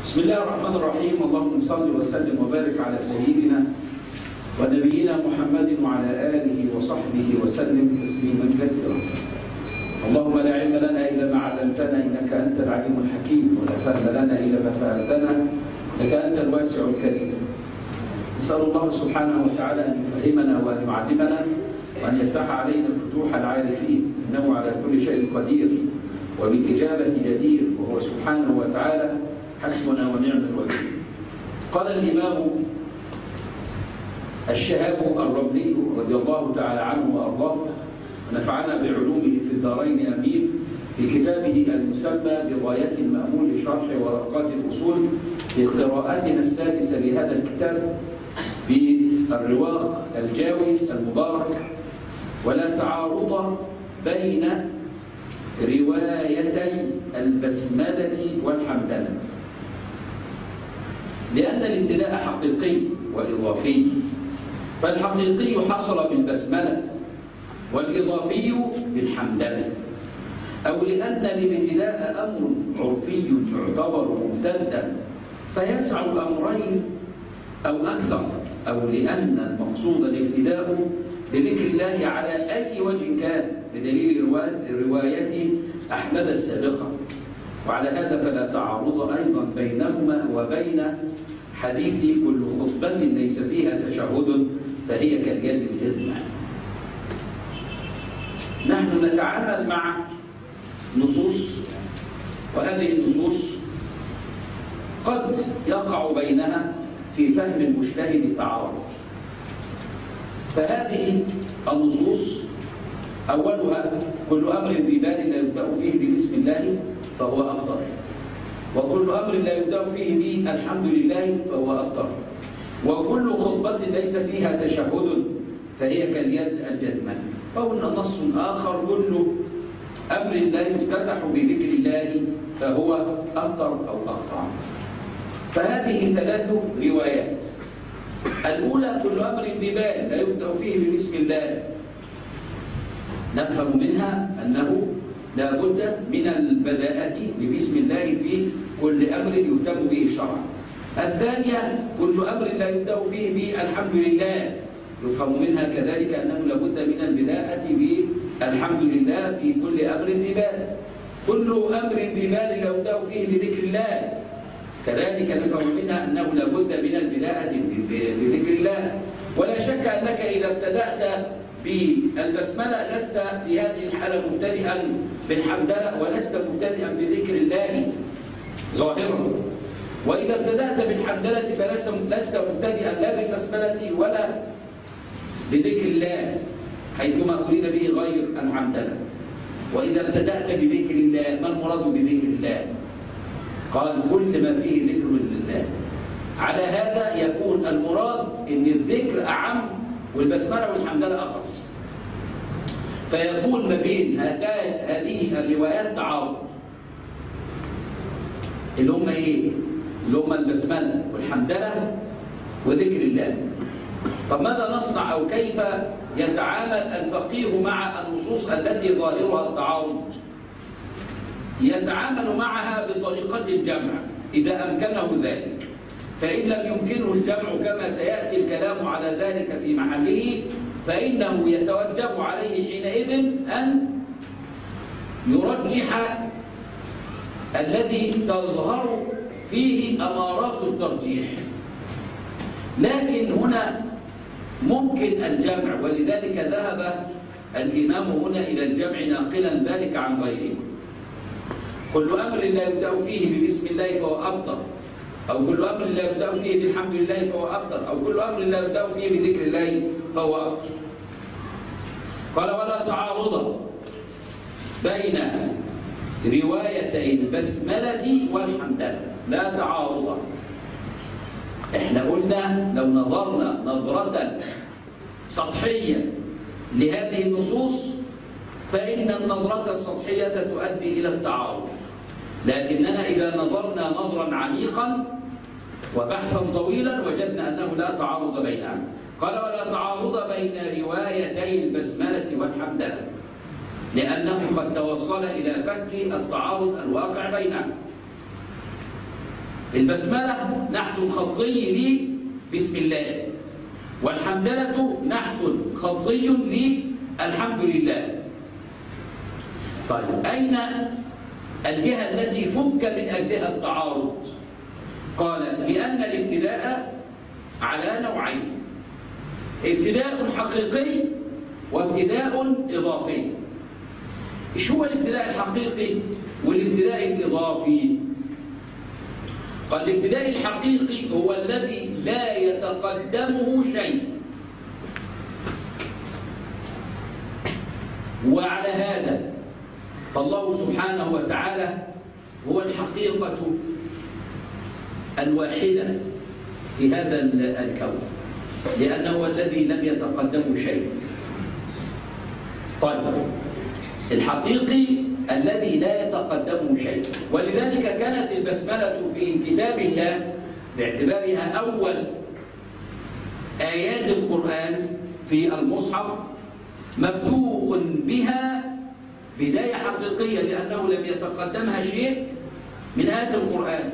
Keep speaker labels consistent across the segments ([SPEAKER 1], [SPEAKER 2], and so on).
[SPEAKER 1] بسم الله الرحمن الرحيم. اللهم صل وسلم وبارك على سيدنا ونبينا محمد وعلى آله وصحبه وسلم تسليما كثيرا. اللهم لا علم لنا إلا ما علمتنا إنك أنت العليم الحكيم، ولا فهم لنا إلا ما فهمتنا إنك أنت الواسع الكريم. نسأل الله سبحانه وتعالى أن يفهمنا وأن يعلمنا وأن يفتح علينا فتوح العارفين، إنه على كل شيء قدير وبالإجابة جدير، وهو سبحانه وتعالى حسبنا ونعم الوكيل. قال الإمام الشهاب الرملي رضي الله تعالى عنه وأرضاه ونفعنا بعلومه في الدارين آمين في كتابه المسمى بغاية المأمول لشرح ورقات الأصول في قراءتنا السادسة لهذا الكتاب بالرواق الجاوي المبارك: ولا تعارض بين روايتي البسملة والحمدلة، لأن الابتداء حقيقي وإضافي، فالحقيقي حصل بالبسملة والإضافي بالحمدلة، أو لأن الابتداء أمر عرفي يعتبر ممتدا فيسع الأمرين أو أكثر، أو لأن المقصود الابتداء بذكر الله على أي وجه كان بدليل رواية أحمد السابقة، وعلى هذا فلا تعارض أيضا بينهما وبين حديث كل خطبة ليس فيها تشهد فهي كاليد الجزمة. نحن نتعامل مع نصوص، وهذه النصوص قد يقع بينها في فهم المجتهد تعارض. فهذه النصوص أولها: كل أمر ذي بال لا يبدأ فيه بسم الله فهو أبطر، وكل أمر لا يبدأ فيه به الحمد لله فهو أبطر، وكل خطبة ليس فيها تشهد فهي كاليد الجزمة. وقلنا نص آخر: كل أمر لا يفتتح بذكر الله فهو أبطر أو أقطع. فهذه ثلاث روايات. الأولى: كل أمر ذي بال لا يبدأ فيه بسم الله، نفهم منها أنه لا بد من البداءة ببسم الله في كل أمر يهتم به الشرع. الثانية: كل أمر لا يبدأ فيه بالحمد لله، يفهم منها كذلك أنه لا بد من البداءة بالحمد لله في كل أمر ذي بال. كل أمر ذي بال لا يبدأ فيه بذكر الله، كذلك نفهم منها أنه لا بد من البداءة بذكر الله. ولا شك أنك إذا ابتدأت بالبسملة لست في هذه الحالة مبتدئا بالحمدلة، ولست مبتدئا بذكر الله ظاهرا. وإذا ابتدأت بالحمدلة فلست مبتدئا لا بالبسملة ولا بذكر الله، حيثما أريد به غير الحمدلة. وإذا ابتدأت بذكر الله، ما المراد بذكر الله؟ قال: كل ما فيه ذكر لله. على هذا يكون المراد أن الذكر أعم والبسملة والحمدلة أخص، فيكون ما بين هذه الروايات تعارض، اللي هم إيه؟ اللي هم البسملة والحمدلة وذكر الله. طب ماذا نصنع أو كيف يتعامل الفقيه مع النصوص التي ظاهرها التعارض؟ يتعامل معها بطريقة الجمع إذا أمكنه ذلك، فإن لم يمكنه الجمع كما سيأتي الكلام على ذلك في محله فإنه يتوجب عليه حينئذ أن يرجح الذي تظهر فيه أمارات الترجيح. لكن هنا ممكن الجمع، ولذلك ذهب الإمام هنا إلى الجمع ناقلا ذلك عن غيره. كل أمر لا يبدأ فيه ببسم الله فهو أبطر، أو كل أمر لا يبدأ فيه بالحمد لله فهو أبطر، أو كل أمر لا يبدأ فيه بذكر الله فهو أبطر. قال: ولا تعارض بين روايتي البسملة والحمدلة، لا تعارض. احنا قلنا لو نظرنا نظرة سطحية لهذه النصوص فإن النظرة السطحية تؤدي إلى التعارض، لكننا إذا نظرنا نظرا عميقا وبحثا طويلا وجدنا أنه لا تعارض بينها. قال: ولا تعارض بين روايتي البسملة والحمدلة، لأنه قد توصل إلى فك التعارض الواقع بينها. البسملة نحت خطي لبسم الله، والحمدلة نحت خطي للحمد لله. طيب أين الجهة التي فك من أجلها التعارض؟ قال لأن الابتداء على نوعين: ابتداء حقيقي وابتداء إضافي. إيش هو الابتداء الحقيقي والابتداء الإضافي؟ قال الابتداء الحقيقي هو الذي لا يتقدمه شيء، وعلى هذا فالله سبحانه وتعالى هو الحقيقة الواحدة في هذا الكون، لأنه هو الذي لم يتقدمه شيء. طيب الحقيقي الذي لا يتقدمه شيء، ولذلك كانت البسملة في كتاب الله باعتبارها أول آيات القرآن في المصحف مبدوء بها بداية حقيقية، لأنه لم يتقدمها شيء من آيات القرآن.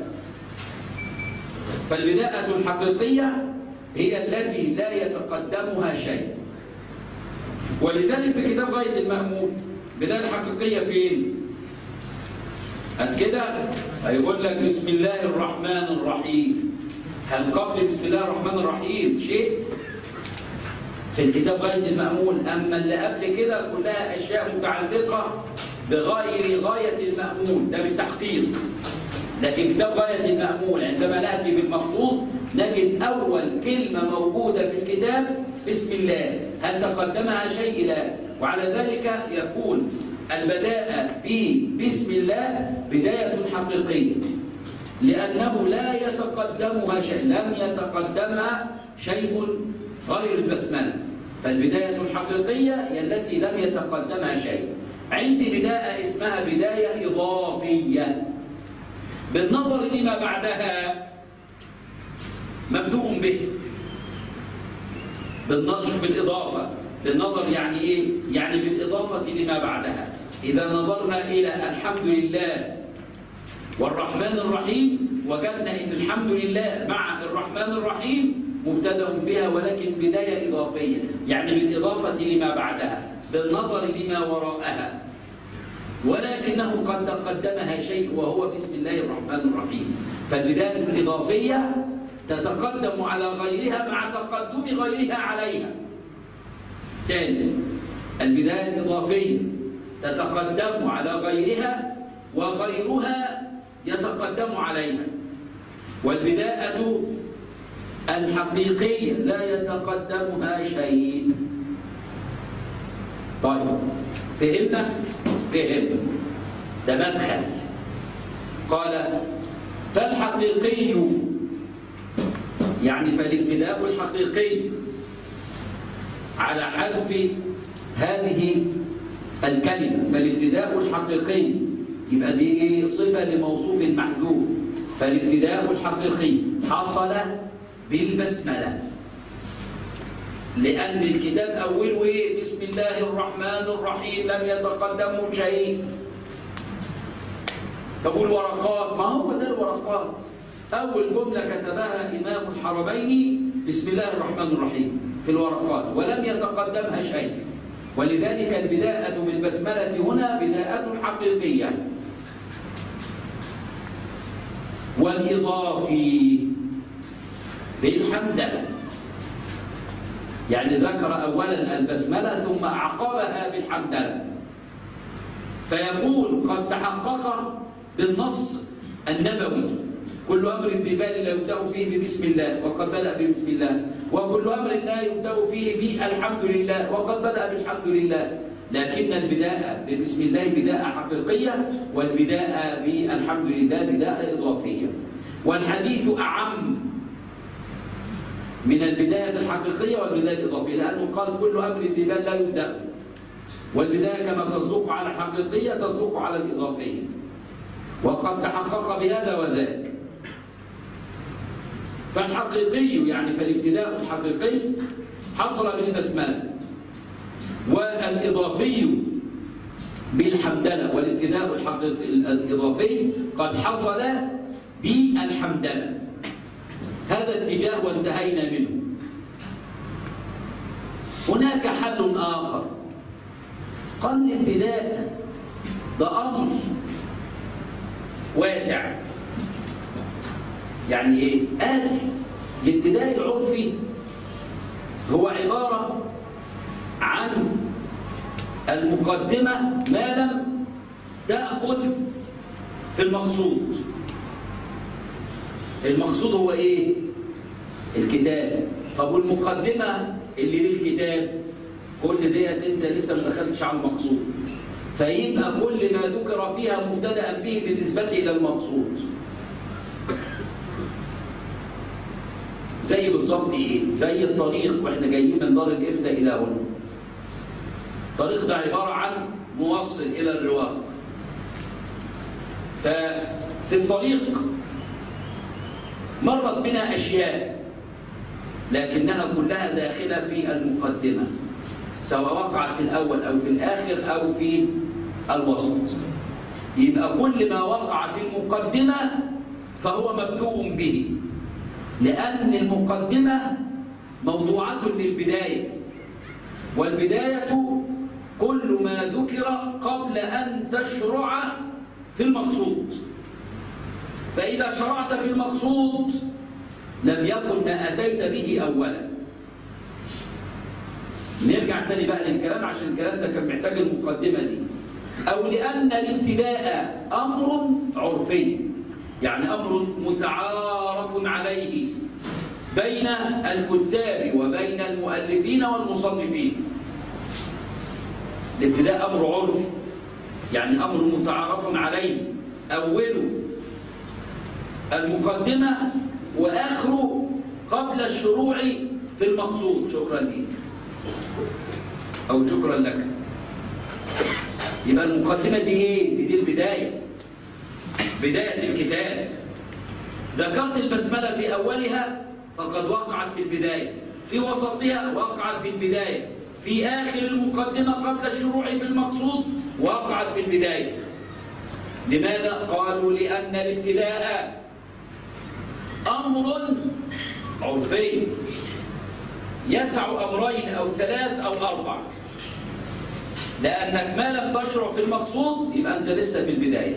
[SPEAKER 1] فالبداية الحقيقية هي التي لا يتقدمها شيء. ولذلك في كتاب غاية المأمول بداية الحقيقية فين؟ قد كده هيقول لك بسم الله الرحمن الرحيم. هل قبل بسم الله الرحمن الرحيم شيء؟ في الكتاب غاية المأمول. أما اللي قبل كده كلها أشياء متعلقة بغير غاية المأمول، ده بالتحقيق. لكن كتاب غاية المأمول عندما نأتي بالمخطوط نجد أول كلمة موجودة في الكتاب بسم الله. هل تقدمها شيء؟ لا. وعلى ذلك يكون البداءة بسم الله بداية حقيقية، لأنه لا يتقدمها شيء، لم يتقدمها شيء غير البسملة. فالبداية الحقيقية هي التي لم يتقدمها شيء. عندي بداية اسمها بداية إضافية، بالنظر لما بعدها مبدوء به، بالإضافة. بالنظر يعني إيه؟ يعني بالإضافة لما بعدها. إذا نظرنا إلى الحمد لله والرحمن الرحيم وجدنا إن الحمد لله مع الرحمن الرحيم مبتدأ بها، ولكن بداية إضافية، يعني بالإضافة لما بعدها، بالنظر لما وراءها، ولكنه قد تقدمها شيء وهو بسم الله الرحمن الرحيم. فالبداية الإضافية تتقدم على غيرها مع تقدم غيرها عليها. ثاني، البداية الإضافية تتقدم على غيرها وغيرها يتقدم عليها. والبداية الحقيقية لا يتقدمها شيء. طيب فهمنا؟ فهمنا. ده مدخل. قال فالحقيقي يعني فالابتداء الحقيقي على حذف هذه الكلمة. فالابتداء الحقيقي يبقى دي ايه؟ صفة لموصوف محذوف. فالابتداء الحقيقي حصل بالبسملة، لأن الكتاب أوله إيه؟ بسم الله الرحمن الرحيم، لم يتقدمه شيء. طب والورقات؟ ما هو ده الورقات. أول جملة كتبها إمام الحرمين بسم الله الرحمن الرحيم في الورقات، ولم يتقدمها شيء. ولذلك البداءة بالبسملة هنا بداءة حقيقية. والإضافي بالحمدلة، يعني ذكر أولا البسملة ثم أعقبها بالحمدلة، فيقول قد تحقق بالنص النبوي كل أمر ذي بال لا يبدأ فيه ببسم الله وقد بدأ ببسم الله، وكل أمر لا يبدأ فيه بالحمد لله وقد بدأ بالحمد لله. لكن البداءة ببسم الله بداءة حقيقية، والبداءة بالحمد لله بداءة إضافية. والحديث أعم من البداية الحقيقية والبداية الإضافية، لأنه قال كل أمر ذي بال لا يبدأ، والبداية كما تصدق على الحقيقية تصدق على الإضافية، وقد تحقق بهذا وذاك. فالحقيقي يعني فالابتداء الحقيقي حصل بالبسملة، والإضافي بالحمدلة. والابتداء الإضافي قد حصل بالحمدلة. هذا اتجاه وانتهينا منه. هناك حل آخر، قال الابتداء ده أمر واسع. يعني إيه؟ قال الابتداء العرفي هو عبارة عن المقدمة ما لم تأخذ في المقصود. المقصود هو إيه؟ الكتاب. طب والمقدمة اللي للكتاب كل ديت أنت لسه ما دخلتش على المقصود، فيبقى كل ما ذكر فيها مبتدأ به بالنسبة إلى المقصود. زي بالظبط إيه؟ زي الطريق وإحنا جايين من دار الإفتاء إلى هنا. الطريق ده عبارة عن موصل إلى الرواق. ففي الطريق مرت بنا أشياء لكنها كلها داخلة في المقدمة، سواء وقعت في الأول أو في الآخر أو في الوسط. يبقى كل ما وقع في المقدمة فهو مبدوء به، لأن المقدمة موضوعة للبداية، والبداية كل ما ذكر قبل أن تشرع في المقصود. فإذا شرعت في المقصود لم يكن ما أتيت به أولا. نرجع تاني بقى للكلام عشان الكلام ده كان محتاج المقدمة دي. أو لأن الابتداء أمر عرفي، يعني أمر متعارف عليه بين الكتاب وبين المؤلفين والمصنفين. الابتداء أمر عرفي، يعني أمر متعارف عليه، أوله المقدمة وآخره قبل الشروع في المقصود. شكرا لك أو شكرا لك. يبقى المقدمة دي إيه؟ دي البداية، بداية الكتاب. ذكرت البسملة في أولها فقد وقعت في البداية، في وسطها وقعت في البداية، في آخر المقدمة قبل الشروع في المقصود وقعت في البداية. لماذا؟ قالوا لأن الابتداء أمر عرفي يسع أمرين أو ثلاث أو أربع، لأنك ما لم تشرع في المقصود يبقى أنت لسه في البداية.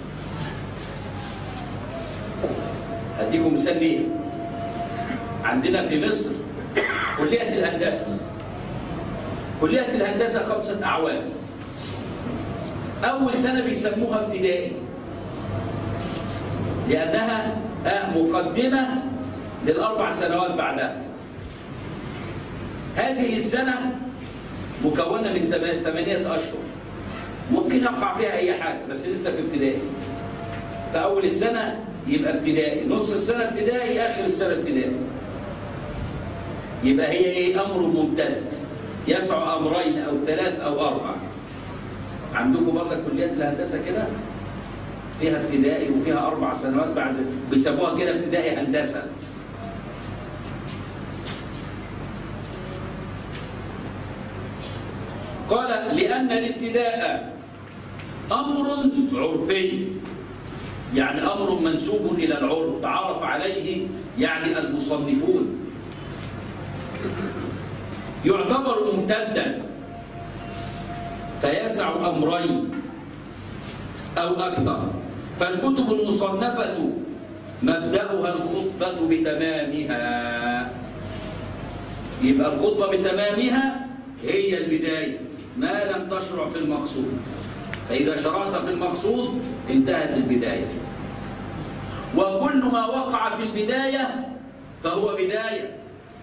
[SPEAKER 1] أديكم مثال ليه؟ عندنا في مصر كلية الهندسة. كلية الهندسة 5 أعوام. أول سنة بيسموها ابتدائي لأنها مقدمة لل4 سنوات بعدها. هذه السنة مكونة من 8 أشهر، ممكن يقع فيها أي حاجة بس لسه في ابتدائي. فأول السنة يبقى ابتدائي، نص السنة ابتدائي، آخر السنة ابتدائي. يبقى هي إيه؟ أمر ممتد يسع أمرين أو 3 أو 4. عندكم برضه كليات الهندسة كده فيها ابتدائي وفيها 4 سنوات بعد، بيسموها كده ابتدائي هندسة. قال لأن الابتداء أمر عرفي، يعني أمر منسوب إلى العرف تعارف عليه يعني المصنفون، يعتبر ممتدا فيسع أمرين أو أكثر. فالكتب المصنفة مبدأها الخطبة بتمامها. يبقى الخطبة بتمامها هي البداية ما لم تشرع في المقصود، فإذا شرعت في المقصود انتهت البداية. وكل ما وقع في البداية فهو بداية.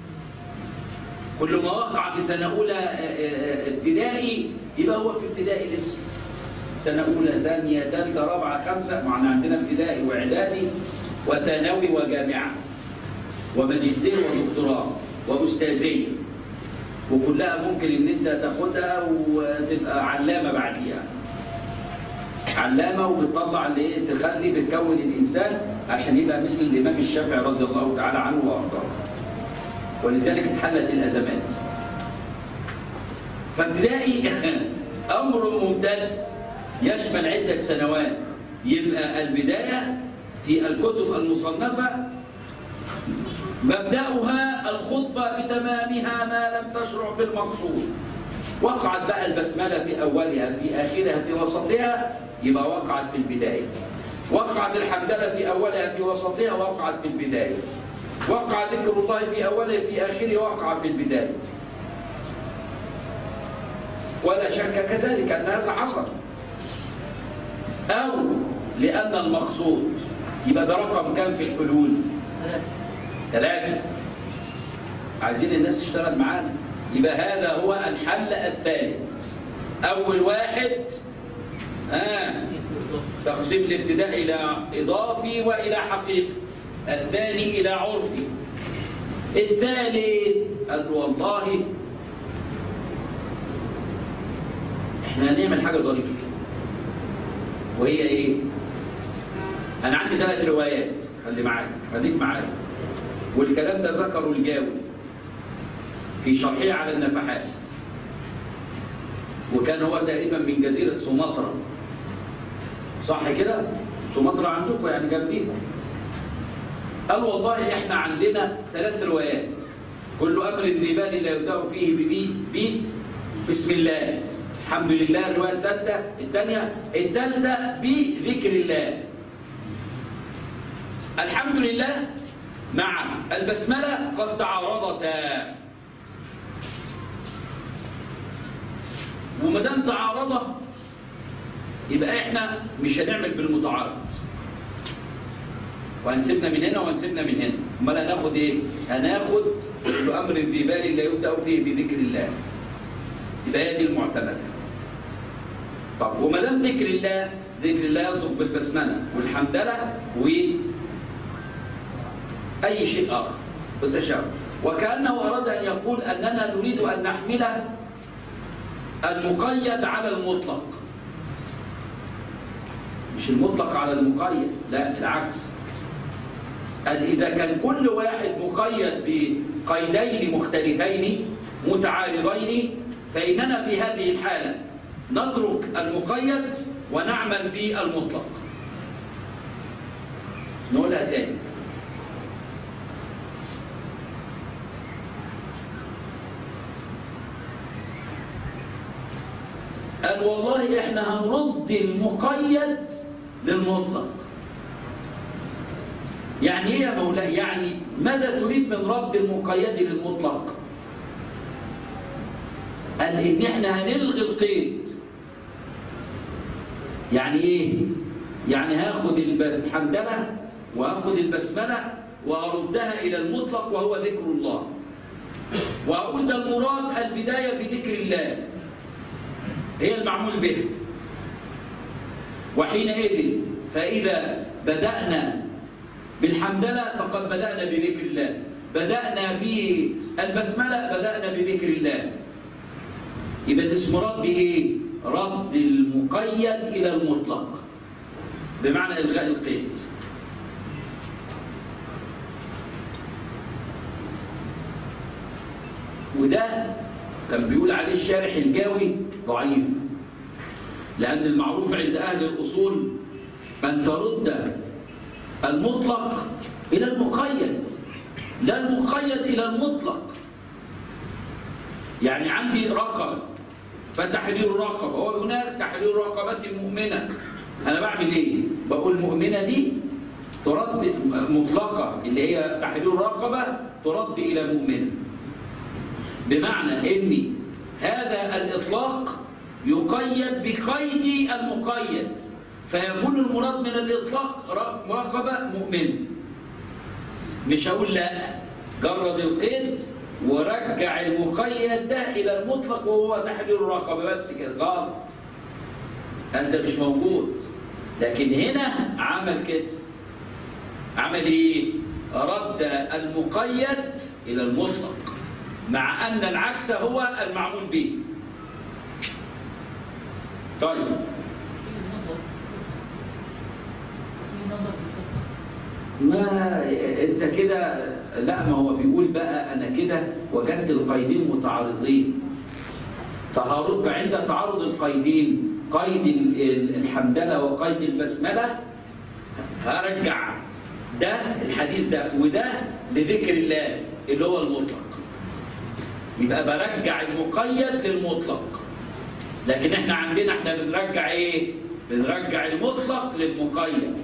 [SPEAKER 1] كل ما وقع في سنة أولى ابتدائي يبقى هو في ابتدائي لسه. سنة أولى، ثانية، ثالثة، رابعة، 5. معنا عندنا ابتدائي وإعدادي وثانوي وجامعة وماجستير ودكتوراه وأستاذية، وكلها ممكن إن أنت تاخدها وتبقى علامة بعديها. علامة وبتطلع اللي تخلي بتكون الإنسان عشان يبقى مثل الإمام الشافعي رضي الله تعالى عنه وأرضاه. ولذلك اتحلت الأزمات. فابتدائي أمر ممتد يشمل عدة سنوات. يبقى البداية في الكتب المصنفة مبدأها الخطبة بتمامها ما لم تشرع في المقصود. وقعت بقى البسملة في أولها في آخرها في وسطها، يبقى وقعت في البداية. وقعت الحمدلة في أولها في وسطها، وقعت في البداية. وقع ذكر الله في أوله في آخره، وقع في البداية. ولا شك كذلك أن هذا حصل. أو لأن المقصود، يبقى ده رقم كام في الحلول؟ 3. عايزين الناس تشتغل معانا. يبقى هذا هو الحل الثالث. أول واحد تقسيم الابتداء إلى إضافي وإلى حقيقي، الثاني إلى عرفي، الثالث قال والله احنا هنعمل حاجة ظريفة. وهي ايه؟ أنا عندي 3 روايات، خليك معايا. والكلام ده ذكره الجاوي في شرحه على النفحات، وكان هو تقريبا من جزيرة سومطرة، صح كده؟ سومطرة عندكم يعني جنبيكم. قال والله احنا عندنا 3 روايات، كل أمر النبال لا يبدأ فيه بسم الله، الحمد لله. الرواية الثالثة بذكر الله. الحمد لله مع البسملة قد تعارضتا، وما دام تعارضا يبقى احنا مش هنعمل بالمتعارض، وهنسيبنا من هنا وهنسيبنا من هنا. امال هناخد ايه؟ هناخد الامر النبال لا يبدأ فيه بذكر الله، يبقى هي دي المعتمده. طب وما دام ذكر الله يصدق بالبسمله والحمدله واي شيء اخر بالتشابه. وكانه اراد ان يقول اننا نريد ان نحمل المقيد على المطلق، مش المطلق على المقيد، لا العكس. قال إذا كان كل واحد مقيد بقيدين مختلفين متعارضين، فإننا في هذه الحالة نترك المقيد ونعمل بالمطلق. نقولها تاني. قال والله احنا هنرد المقيد للمطلق. يعني ايه يا مولاي؟ يعني ماذا تريد من رد المقيد للمطلق؟ قال ان احنا هنلغي القيد. يعني ايه؟ يعني هاخد الحمدلة وهاخد البسملة وأردها إلى المطلق وهو ذكر الله، وأقول ده المراد البداية بذكر الله هي المعمول به. وحينئذ فإذا بدأنا بالحمدلة فقد بدأنا بذكر الله، بدأنا بالبسملة بدأنا بذكر الله. يبقى اسم رد إيه؟ رد المقيد إلى المطلق بمعنى إلغاء القيد. وده كان بيقول عليه الشارح الجاوي ضعيف، لأن المعروف عند أهل الأصول أن ترد المطلق إلى المقيد، لا المقيد إلى المطلق. يعني عندي رقبة فتحرير رقبة، هو هناك تحرير رقبة مؤمنة. أنا بعمل إيه؟ بقول مؤمنة دي ترد مطلقة اللي هي تحرير رقبة ترد إلى مؤمنة، بمعنى إن هذا الإطلاق يقيد بقيد المقيد، فيكون المراد من الإطلاق رقبة مؤمنة. مش هقول لا جرد القيد ورجع المقيد ده إلى المطلق وهو تحرير الرقبة بس كده، غلط، أنت مش موجود. لكن هنا عمل كده، عمل إيه؟ رد المقيد إلى المطلق، مع أن العكس هو المعمول به. طيب ما انت كده، لا ما هو بيقول بقى انا كده وجدت القيدين متعارضين، فهرد عند تعارض القيدين، قيد الحمدلة وقيد البسملة، هرجع ده الحديث ده، وده لذكر الله اللي هو المطلق. يبقى برجع المقيد للمطلق. لكن احنا عندنا بنرجع ايه؟ بنرجع المطلق للمقيد.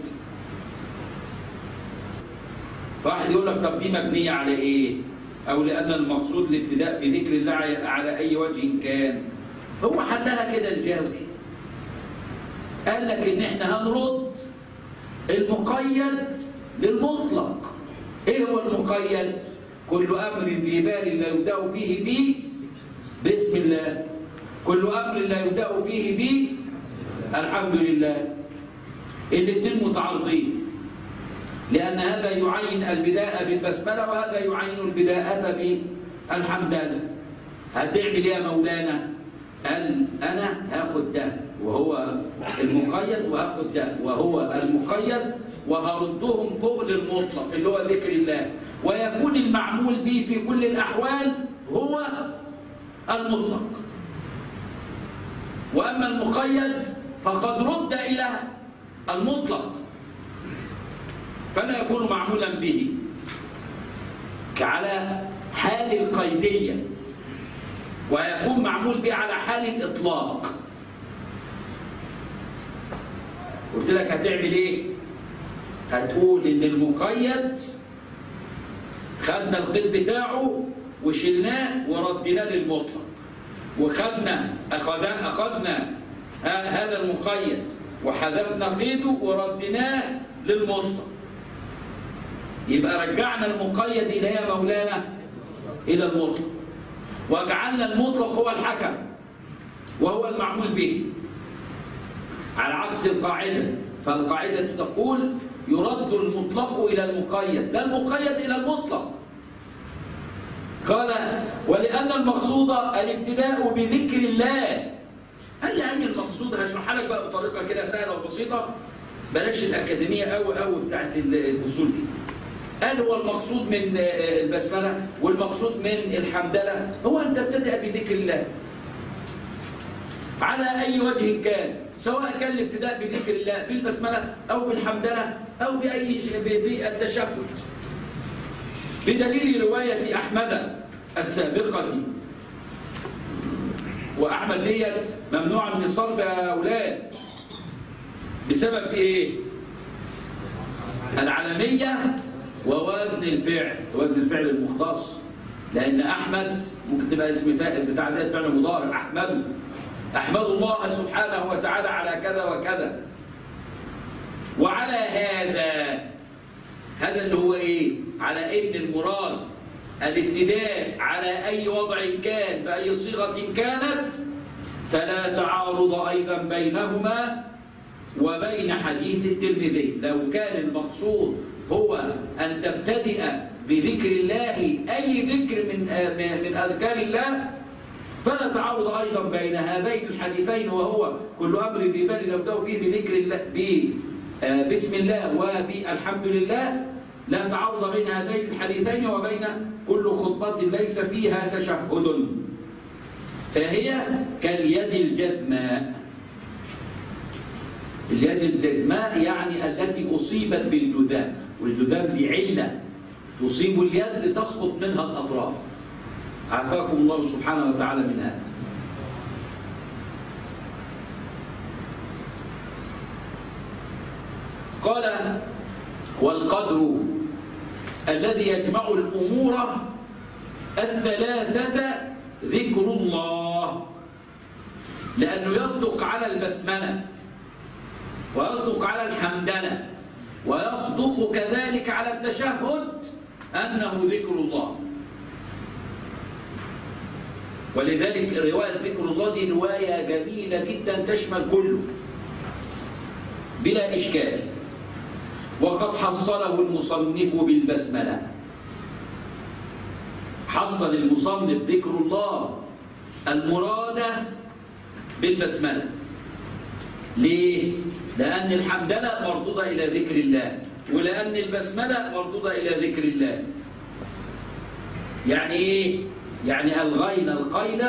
[SPEAKER 1] فواحد يقول لك طب دي مبنية على ايه؟ او لان المقصود الابتداء بذكر الله على اي وجه كان. هو حلها كده الجاوي، قال لك ان احنا هنرد المقيد للمطلق. ايه هو المقيد؟ كل امر ذي بال لا يبدأ فيه به بسم الله، كل امر لا يبدأ فيه به الحمد لله. الاثنين متعارضين، لان هذا يعين البداءة بالبسملة وهذا يعين البداءة بالحمدلله. هتعمل ايه يا مولانا؟ قال انا هاخد ده وهو المقيد، وهاخد ده وهو المقيد، وهردهم فوق للمطلق اللي هو ذكر الله، ويكون المعمول به في كل الأحوال هو المطلق. وأما المقيد فقد رد إلى المطلق، فلا يكون معمولا به على حال القيدية، ويكون معمول به على حال الإطلاق. قلت لك هتعمل إيه؟ هتقول إن المقيد خدنا القيد بتاعه وشلناه وردناه للمطلق، وخدنا أخذنا هذا المقيد وحذفنا قيده وردناه للمطلق. يبقى رجعنا المقيد إلى يا مولانا إلى المطلق، وجعلنا المطلق هو الحكم وهو المعمول به، على عكس القاعدة. فالقاعدة تقول يرد المطلق إلى المقيد، لا المقيد إلى المطلق. قال ولأن المقصود الابتداء بذكر الله. قال لي أن المقصود هشرحها لك بقى بطريقة كده سهلة وبسيطة، بلاش الأكاديمية أو بتاعت الأصول دي. قال هو المقصود من البسملة والمقصود من الحمدلة هو أن تبتدأ بذكر الله على أي وجه كان، سواء كان الابتداء بذكر الله بالبسملة أو بالحمدلة أو بالتشهد، بدليل رواية أحمد السابقة. وأحمد ديت ممنوعة من الصرف يا أولاد بسبب إيه؟ العلمية ووزن الفعل، وزن الفعل المختص. لأن أحمد ممكن تبقى اسم فاعل بتاع ده فعل مضارع، أحمد الله سبحانه وتعالى على كذا وكذا. وعلى هذا اللي هو إيه؟ على ابن المراد الابتداء على أي وضع كان بأي صيغة كانت، فلا تعارض أيضا بينهما وبين حديث الترمذي. لو كان المقصود هو أن تبتدئ بذكر الله أي ذكر من أذكار الله، فلا تعارض أيضا بين هذين الحديثين، وهو كل أمر ذي بال يبدأ فيه بذكر الله بسم الله وبالحمد لله. لا تعارض بين هذين الحديثين وبين كل خطبة ليس فيها تشهد، فهي كاليد الجذماء. اليد الجذماء يعني التي أصيبت بالجذام، والجذام دي علة تصيب اليد تسقط منها الأطراف، عافاكم الله سبحانه وتعالى من هذا. قال والقدر الذي يجمع الأمور الثلاثة ذكر الله، لأنه يصدق على البسملة ويصدق على الحمدلة ويصدق كذلك على التشهد أنه ذكر الله. ولذلك رواية ذكر الله دي رواية جميلة جدا تشمل كله بلا إشكال. وقد حصله المصنف بالبسملة، حصل المصنف ذكر الله المراد بالبسملة. ليه؟ لأن الحمدلة مردودة إلى ذكر الله، ولأن البسملة مردودة إلى ذكر الله. يعني إيه؟ يعني ألغينا القيد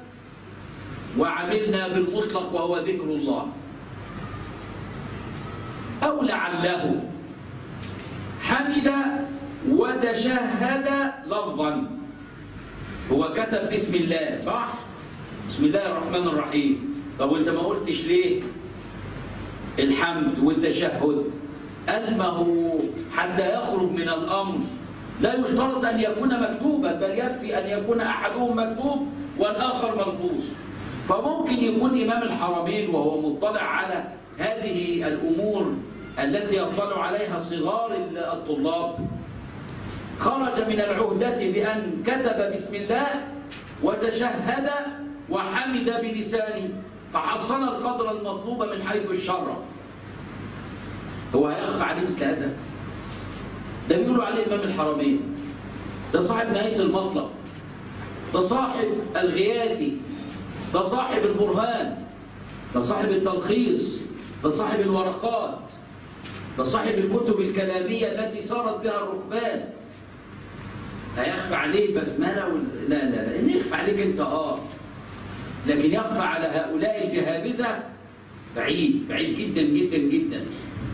[SPEAKER 1] وعملنا بالمطلق وهو ذكر الله. أو لعله حمد وتشهد لفظا. هو كتب بسم الله صح؟ بسم الله الرحمن الرحيم. طب وانت ما قلتش ليه الحمد والتشهد؟ قال ما هو حتى يخرج من الأمر لا يشترط أن يكون مكتوبا، بل يكفي أن يكون أحدهم مكتوب والآخر ملفوظ. فممكن يكون إمام الحرمين وهو مطلع على هذه الأمور التي يطلع عليها صغار الطلاب خرج من العهدة بأن كتب بسم الله وتشهد وحمد بلسانه فحصل القدر المطلوب من حيث الشرع. هو هيخفى عليه مثل هذا؟ ده بيقولوا عليه إمام الحرمين، ده صاحب نهاية المطلب، ده صاحب الغياثي، ده صاحب البرهان، ده صاحب التلخيص، ده صاحب الورقات، ده صاحب الكتب الكلامية التي صارت بها الركبان. هيخفى عليه بسملة لا لا لا، إن يخفى عليك أنت لكن يخفى على هؤلاء الجهابذة بعيد بعيد جدا جدا جدا.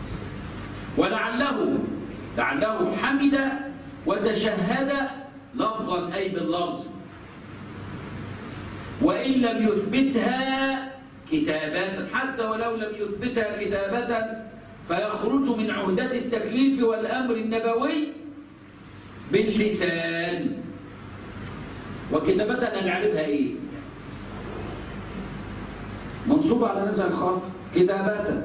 [SPEAKER 1] ولعله حمد وتشهد لفظا أي باللفظ، وإن لم يثبتها كتابة، حتى ولو لم يثبتها كتابة فيخرج من عهدة التكليف والأمر النبوي باللسان. وكتابة نعرفها إيه؟ منصوب على نزع الخافض كتابة،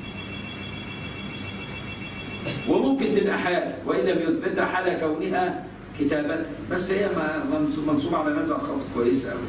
[SPEAKER 1] وممكن تبقى حال وإن لم يثبتها حال كونها كتابة، بس هي منصوب على نزع الخافض كويس أوي.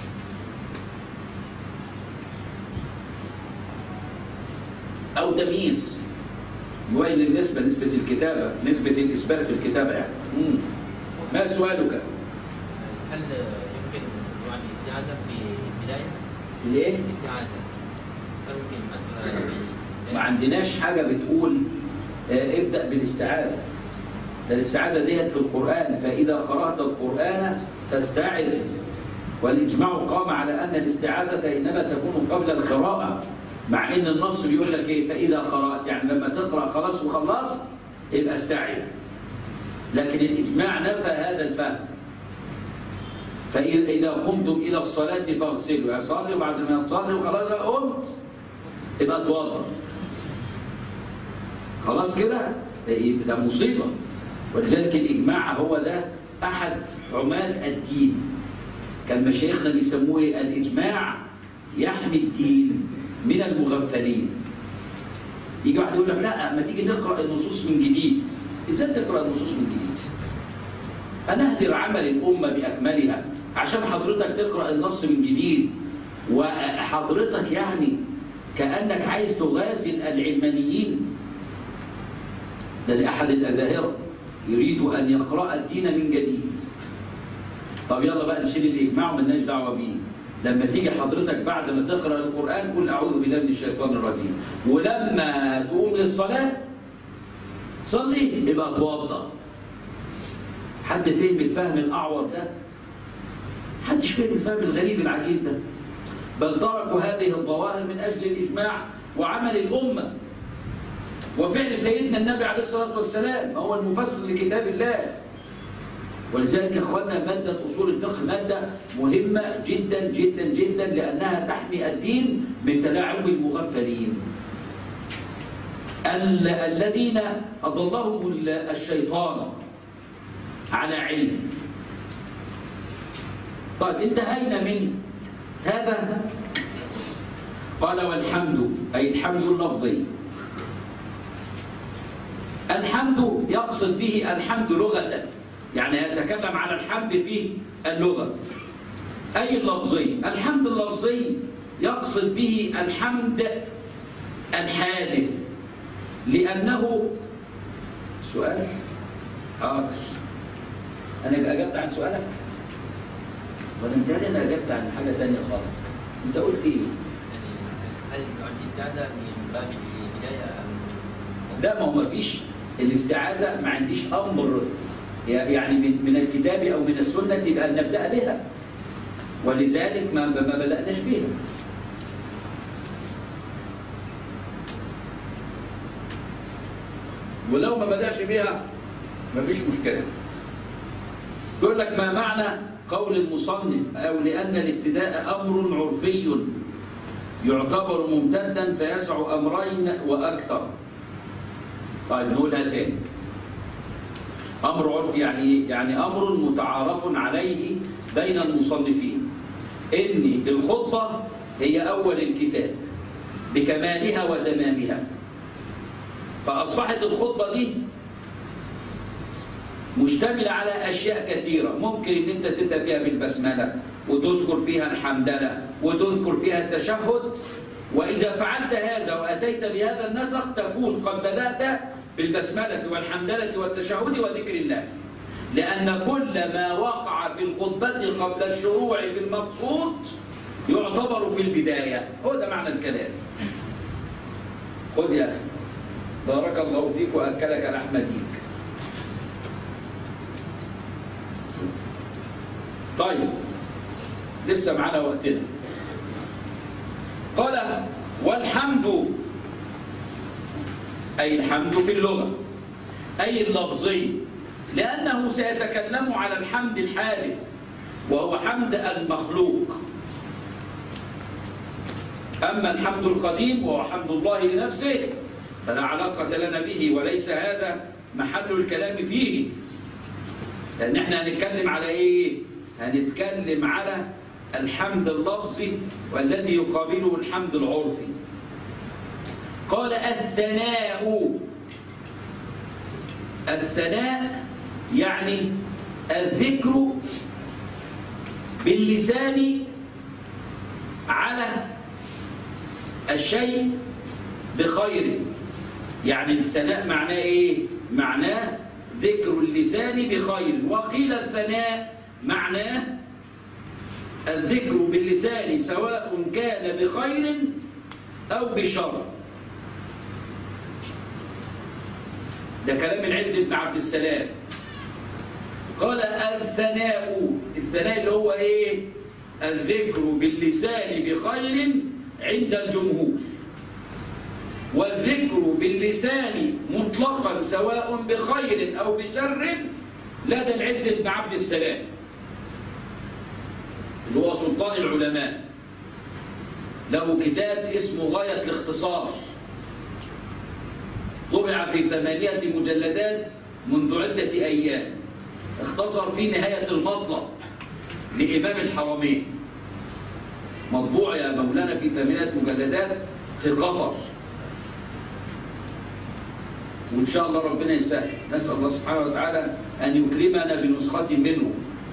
[SPEAKER 1] أو تمييز يبين النسبة، نسبة الكتابة، نسبة الإثبات في الكتابة يعني. ما سؤالك؟
[SPEAKER 2] هل يمكن نوع الاستعاذة في البداية؟
[SPEAKER 1] ليه؟
[SPEAKER 2] الاستعاذة هل يمكن
[SPEAKER 1] ما عندناش حاجة بتقول ابدأ بالاستعاذة. ده الاستعاذة ديت في القرآن، فإذا قرأت القرآن فاستعذ. والإجماع قام على أن الاستعاذة إنما تكون قبل القراءة، مع إن النص بيقول لك إيه؟ فإذا قرأت، يعني لما تقرأ خلاص وخلصت يبقى استعذ. لكن الإجماع نفى هذا الفهم. فإذا قمتم إلى الصلاة فاغسلوا، يعني صلي وبعد ما تصلي وخلاص قمت يبقى اتوضأ. خلاص كده؟ ده مصيبة. ولذلك الإجماع هو ده أحد عماد الدين. كان مشايخنا بيسموه الإجماع يحمي الدين من المغفلين. يجي واحد يقول لك لا ما تيجي نقرأ النصوص من جديد. إزاي تقرأ النصوص من جديد؟ هنهدر عمل الأمة بأكملها عشان حضرتك تقرأ النص من جديد، وحضرتك يعني كأنك عايز تغازل العلمانيين. ده لأحد الأزاهرة يريد أن يقرأ الدين من جديد. طب يلا بقى نشيل الإجماع ومالناش دعوة بيه. لما تيجي حضرتك بعد ما تقرأ القرآن قل أعوذ بالله من الشيطان الرجيم، ولما تقوم للصلاة صلي يبقى اتوضأ. حد فهم الفهم الأعور ده؟ حدش فهم الفهم الغريب العجيب ده. بل تركوا هذه الظواهر من أجل الإجماع وعمل الأمة وفعل سيدنا النبي عليه الصلاة والسلام، هو المفسر لكتاب الله. ولذلك يا اخوانا مادة أصول الفقه مادة مهمة جدا جدا جدا، لأنها تحمي الدين من تلاعب المغفلين الذين أضلهم الشيطان على علم. طيب انتهينا من هذا. قال والحمد أي الحمد اللفظي. الحمد يقصد به الحمد لغة، يعني يتكلم على الحمد في اللغة أي اللفظي. الحمد اللفظي يقصد به الحمد الحادث، لأنه سؤال حاضر. أنا أجبت عن سؤالك ولا أنت؟ أنا أجبت عن حاجة تانية خالص. أنت قلت إيه؟
[SPEAKER 2] هل الاستعاذة من باب البداية؟
[SPEAKER 1] لا، ما هو ما فيش الاستعاذة، ما عنديش أمر يعني من الكتاب أو من السنة بأن نبدأ بها، ولذلك ما بدأناش بها. ولو ما بدأش بها مفيش مشكلة. يقول لك ما معنى قول المصنف أو لأن الابتداء أمر عرفي يعتبر ممتدا فيسع أمرين وأكثر. طيب نقولها تاني. أمر عرفي يعني أمر متعارف عليه بين المصنفين إن الخطبة هي أول الكتاب بكمالها وتمامها، فأصبحت الخطبة دي مشتملة على أشياء كثيرة. ممكن إن أنت تبدأ فيها بالبسملة وتذكر فيها الحمدلة وتذكر فيها التشهد، وإذا فعلت هذا وأتيت بهذا النسق تكون قد بدأت بالبسملة والحمدلة والتشهد وذكر الله، لأن كل ما وقع في الخطبة قبل الشروع بالمقصود يعتبر في البداية. هو ده معنى الكلام. خذ يا أخي، بارك الله فيك وأكلك لحم ديك. طيب لسه معنا وقتنا. قال والحمد أي الحمد في اللغة أي اللفظي، لأنه سيتكلم على الحمد الحادث وهو حمد المخلوق. أما الحمد القديم وهو حمد الله لنفسه فلا علاقة لنا به وليس هذا محل الكلام فيه، لأن احنا هنتكلم على إيه؟ هنتكلم على الحمد اللفظي والذي يقابله الحمد العرفي. قال الثناء يعني الذكر باللسان على الشيء بخير. يعني الثناء معناه ايه؟ معناه ذكر اللسان بخير. وقيل الثناء معناه الذكر باللسان سواء كان بخير أو بشر. ده كلام العز بن عبد السلام. قال الثناء اللي هو ايه؟ الذكر باللسان بخير عند الجمهور، والذكر باللسان مطلقا سواء بخير أو بشر لدى العز بن عبد السلام اللي هو سلطان العلماء. له كتاب اسمه غاية الاختصار، طبع في 8 مجلدات منذ عدة أيام، اختصر فيه نهاية المطلب لإمام الحرمين، مطبوع يا مولانا في 8 مجلدات في قطر، وإن شاء الله ربنا يسهل. نسأل الله سبحانه وتعالى أن يكرمنا بنسخة منه.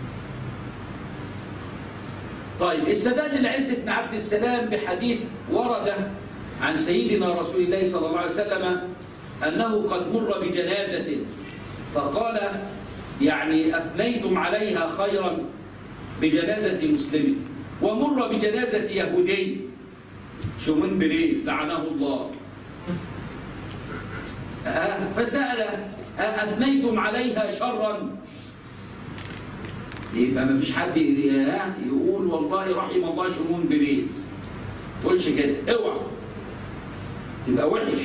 [SPEAKER 1] طيب استدل العز بن عبد السلام بحديث ورد عن سيدنا رسول الله صلى الله عليه وسلم أنه قد مر بجنازة فقال يعني أثنيتم عليها خيرا بجنازة مسلم، ومر بجنازة يهودي شومن بريز لعنه الله، فسأل أثنيتم عليها شرا؟ يبقى ما فيش حد يقول والله رحم الله شومن بريز، تقولش كده، اوعى تبقى وحش.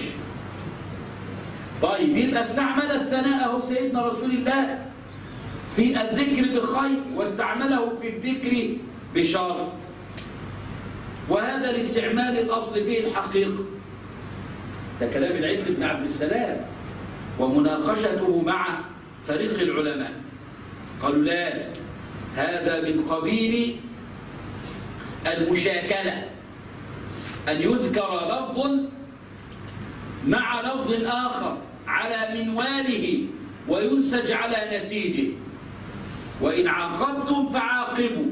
[SPEAKER 1] طيب يبقى استعمل الثناء سيدنا رسول الله في الذكر بخير واستعمله في الذكر بشر، وهذا الاستعمال الأصل فيه الحقيقة. ده كلام العز بن عبد السلام ومناقشته مع فريق العلماء. قالوا لا، هذا من قبيل المشاكلة، أن يذكر لفظ مع لفظ آخر على منواله وينسج على نسيجه، وإن عاقبتم فعاقبوا،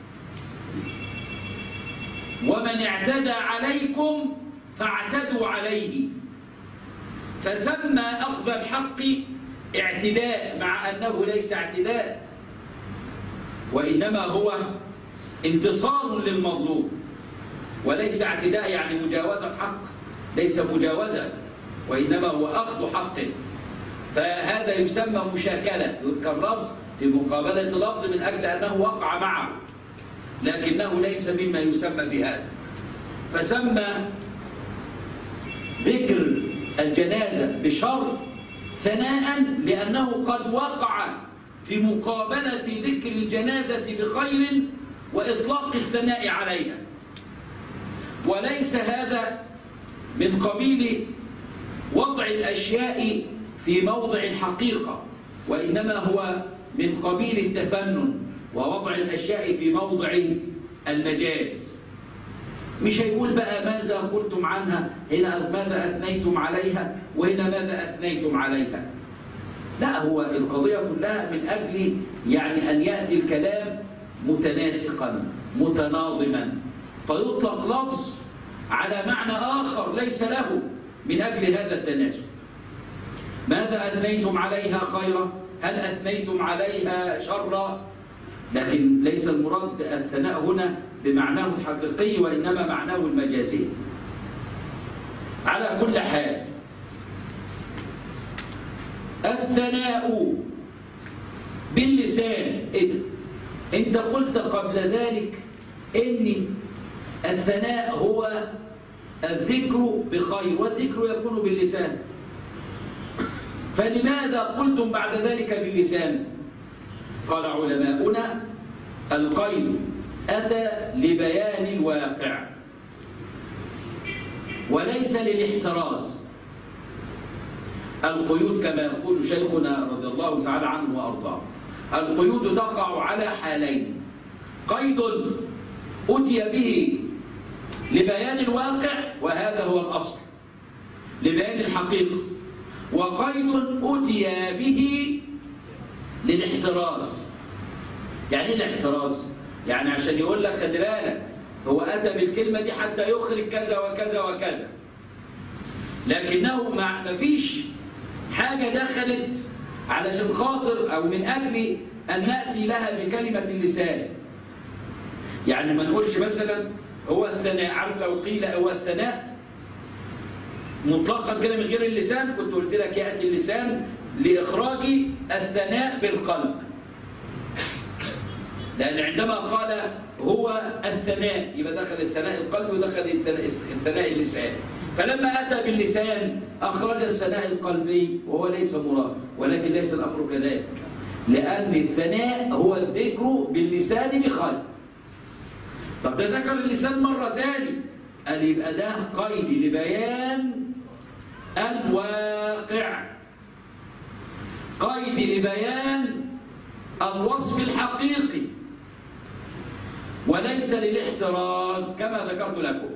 [SPEAKER 1] ومن اعتدى عليكم فاعتدوا عليه. فسمى أخذ الحق اعتداء مع أنه ليس اعتداء، وإنما هو انتصار للمظلوم، وليس اعتداء يعني مجاوزة حق، ليس مجاوزة وإنما هو أخذ حق. فهذا يسمى مشاكلة، يذكر لفظ في مقابلة لفظ من أجل أنه وقع معه، لكنه ليس مما يسمى بهذا. فسمى ذكر الجنازة بشر ثناء لأنه قد وقع في مقابلة ذكر الجنازة بخير وإطلاق الثناء عليها، وليس هذا من قبيل وضع الأشياء في موضع الحقيقة، وإنما هو من قبيل التفنن ووضع الأشياء في موضع المجاز. مش هيقول بقى ماذا قلتم عنها، هنا ماذا أثنيتم عليها وهنا ماذا أثنيتم عليها. لا، هو القضية كلها من أجل يعني أن يأتي الكلام متناسقا متناظما، فيطلق لفظ على معنى آخر ليس له من أجل هذا التناسب. ماذا أثنيتم عليها خيرا؟ هل أثنيتم عليها شرا؟ لكن ليس المراد الثناء هنا بمعناه الحقيقي، وإنما معناه المجازي. على كل حال، الثناء باللسان. أنت قلت قبل ذلك إن الثناء هو الذكر بخير، والذكر يكون باللسان، فلماذا قلتم بعد ذلك باللسان؟ قال علماؤنا: القيد أتى لبيان الواقع وليس للاحتراز. القيود كما يقول شيخنا رضي الله تعالى عنه وأرضاه، القيود تقع على حالين: قيد أتي به لبيان الواقع وهذا هو الأصل لبيان الحقيقة، وقيد أتي به للاحتراز. يعني ايه الاحتراز؟ يعني عشان يقول لك خلي بالك هو أتى بالكلمة دي حتى يخرج كذا وكذا وكذا، لكنه ما فيش حاجة دخلت علشان خاطر أو من أجل أن نأتي لها بكلمة اللسان. يعني ما نقولش مثلا هو الثناء، عارف لو قيل هو الثناء مطلقا كده من غير اللسان كنت قلت لك يأتي اللسان لإخراج الثناء بالقلب، لأن عندما قال هو الثناء يبقى دخل الثناء القلب ودخل الثناء اللسان، فلما أتى باللسان أخرج الثناء القلبي وهو ليس مراد، ولكن ليس الأمر كذلك، لأن الثناء هو الذكر باللسان بخير. طب ده ذكر اللسان مرة تاني، قال يبقى ده قيد لبيان الواقع، قيد لبيان الوصف الحقيقي وليس للاحتراز كما ذكرت لكم.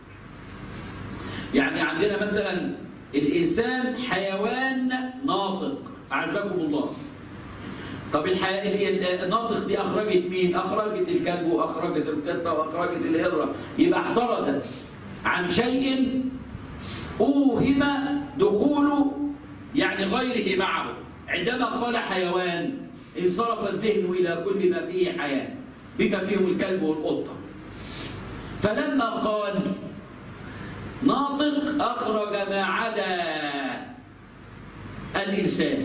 [SPEAKER 1] يعني عندنا مثلا الإنسان حيوان ناطق أعزكم الله. طب الناطق دي أخرجت مين؟ أخرجت الكلب وأخرجت القطة وأخرجت الهرة، يبقى احترزت عن شيء أوهم دخول يعني غيره معه. عندما قال حيوان انصرف الذهن إلى كل ما فيه حياة بما فيهم الكلب والقطة، فلما قال ناطق أخرج ما عدا الإنسان.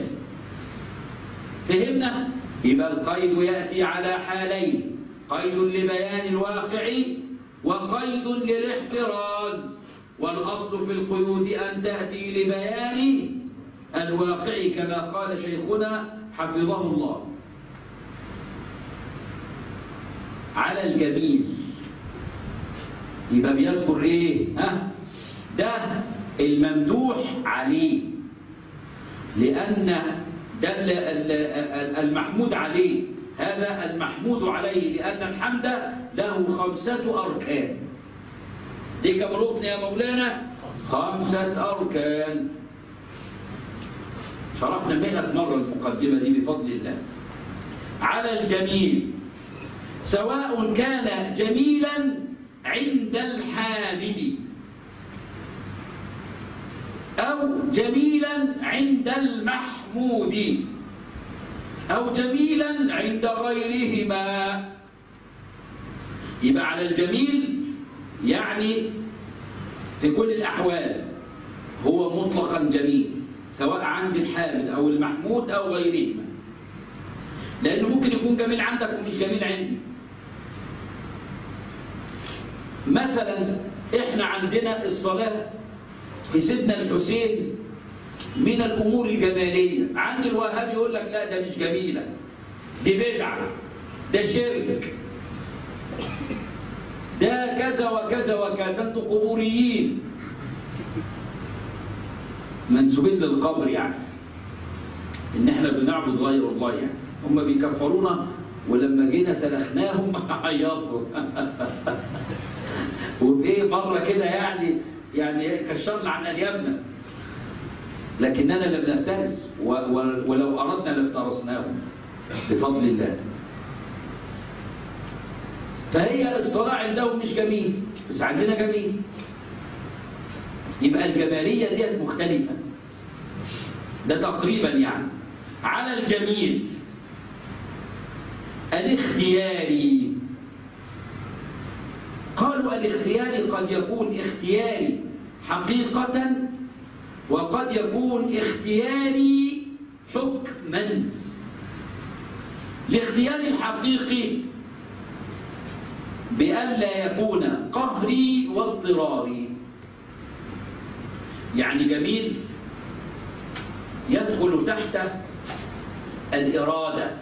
[SPEAKER 1] فهمنا؟ يبقى القيد يأتي على حالين: قيد لبيان الواقع وقيد للاحتراز، والأصل في القيود أن تأتي لبيان الواقع كما قال شيخنا حفظه الله. على الجميل يبقى بيذكر ايه؟ ده الممدوح عليه، لأن ده المحمود عليه، هذا المحمود عليه، لأن الحمد له 5 أركان. دي كم ركن يا مولانا؟ 5 أركان. شرحنا 100 مرة المقدمة دي بفضل الله. على الجميل سواء كان جميلا عند الحامد أو جميلا عند المحمود أو جميلا عند غيرهما. يبقى على الجميل يعني في كل الأحوال هو مطلقا جميل، سواء عند الحامد أو المحمود أو غيرهما، لأنه ممكن يكون جميل عندك ومش جميل عندي. مثلا إحنا عندنا الصلاة في سيدنا الحسين من الأمور الجمالية. عند الوهابي يقول لك لا ده مش جميلة، دي بدعة، ده شرك، ده كذا وكذا وكذا، انتوا قبوريين منسوبين للقبر، يعني ان احنا بنعبد غير الله. يعني هم بيكفرونا، ولما جينا سلخناهم عيطوا. وفي مرة كده يعني كشرنا عن أنيابنا، لكننا لم نفترس، ولو أردنا لافترسناهم بفضل الله. فهي الصلاة عندهم مش جميل، بس عندنا جميل. يبقى الجمالية دي مختلفة، ده تقريبا يعني. على الجميل الاختياري، قالوا الاختياري قد يكون اختياري حقيقة، وقد يكون اختياري حكما. الاختيار الحقيقي بألا يكون قهري واضطراري، يعني جميل يدخل تحت الإرادة.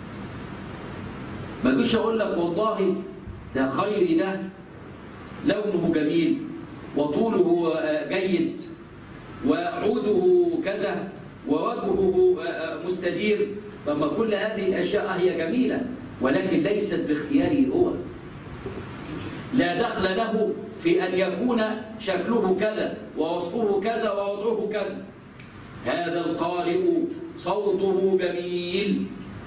[SPEAKER 1] ما جيش أقول لك والله ده خيري، ده لونه جميل وطوله جيد وعوده كذا ووجهه مستدير. طب ما كل هذه الأشياء هي جميلة، ولكن ليست باختياره هو. لا دخل له في أن يكون شكله كذا ووصفه كذا ووضعه كذا. هذا القارئ صوته جميل،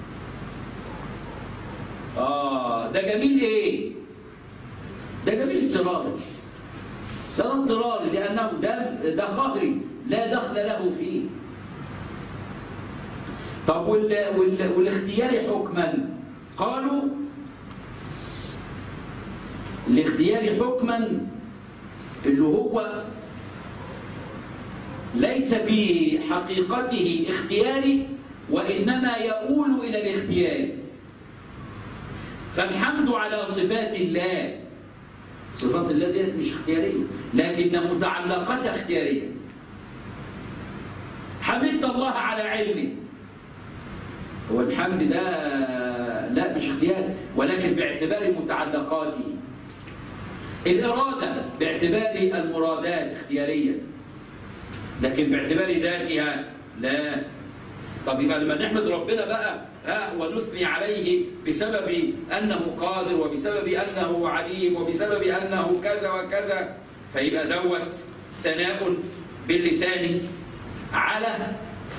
[SPEAKER 1] ده جميل ايه؟ ده جميل اضطراري، ده اضطراري لأنه ده قهري لا دخل له فيه. طب والاختيار حكما، قالوا الاختيار حكما اللي هو ليس في حقيقته اختياري، وإنما يؤول إلى الاختيار. فالحمد على صفات الله، صفات الله دي مش اختيارية، لكن متعلقاتها اختيارية. حمدت الله على علمه، هو الحمد ده لا مش اختياري، ولكن باعتبار متعلقاته. الإرادة باعتبار المرادات اختيارية، لكن باعتبار ذاتها لا. طب يبقى لما نحمد ربنا بقى ونثني عليه بسبب أنه قادر، وبسبب أنه عليم، وبسبب أنه كذا وكذا، فيبقى دوت ثناء باللسان على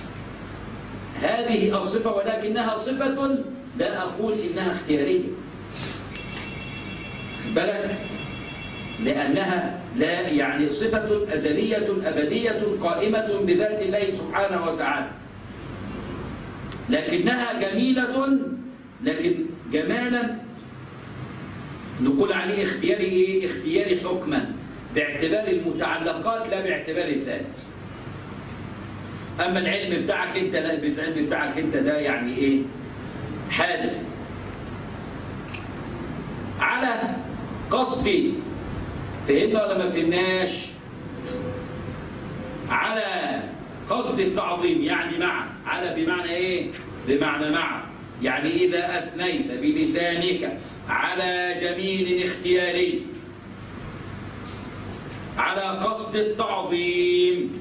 [SPEAKER 1] هذه الصفة، ولكنها صفة لا أقول إنها اختيارية، بالك، لأنها لا يعني صفة أزلية أبدية قائمة بذات الله سبحانه وتعالى، لكنها جميلة. لكن جمالا نقول عليه اختياري ايه؟ اختياري حكما باعتبار المتعلقات لا باعتبار الذات. اما العلم بتاعك انت، لا، العلم بتاعك انت ده يعني ايه؟ حادث على قصدي. فهمنا ولا ما فهمناش؟ على قصد التعظيم، يعني مع. على بمعنى ايه؟ بمعنى مع. يعني إذا أثنيت بلسانك على جميل اختياري على قصد التعظيم،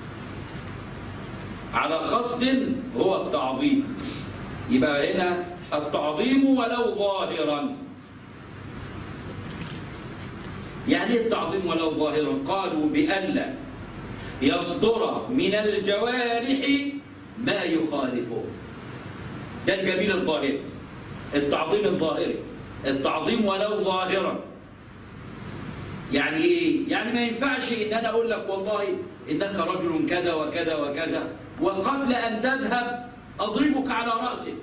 [SPEAKER 1] على قصد هو التعظيم، يبقى هنا التعظيم ولو ظاهرا. يعني التعظيم ولو ظاهرا؟ قالوا بألا يصدر من الجوارح ما يخالفه. ده الجميل الظاهري، التعظيم الظاهري، التعظيم ولو ظاهرا. يعني ايه؟ يعني ما ينفعش ان انا اقول لك والله انك رجل كذا وكذا وكذا، وقبل ان تذهب اضربك على راسك.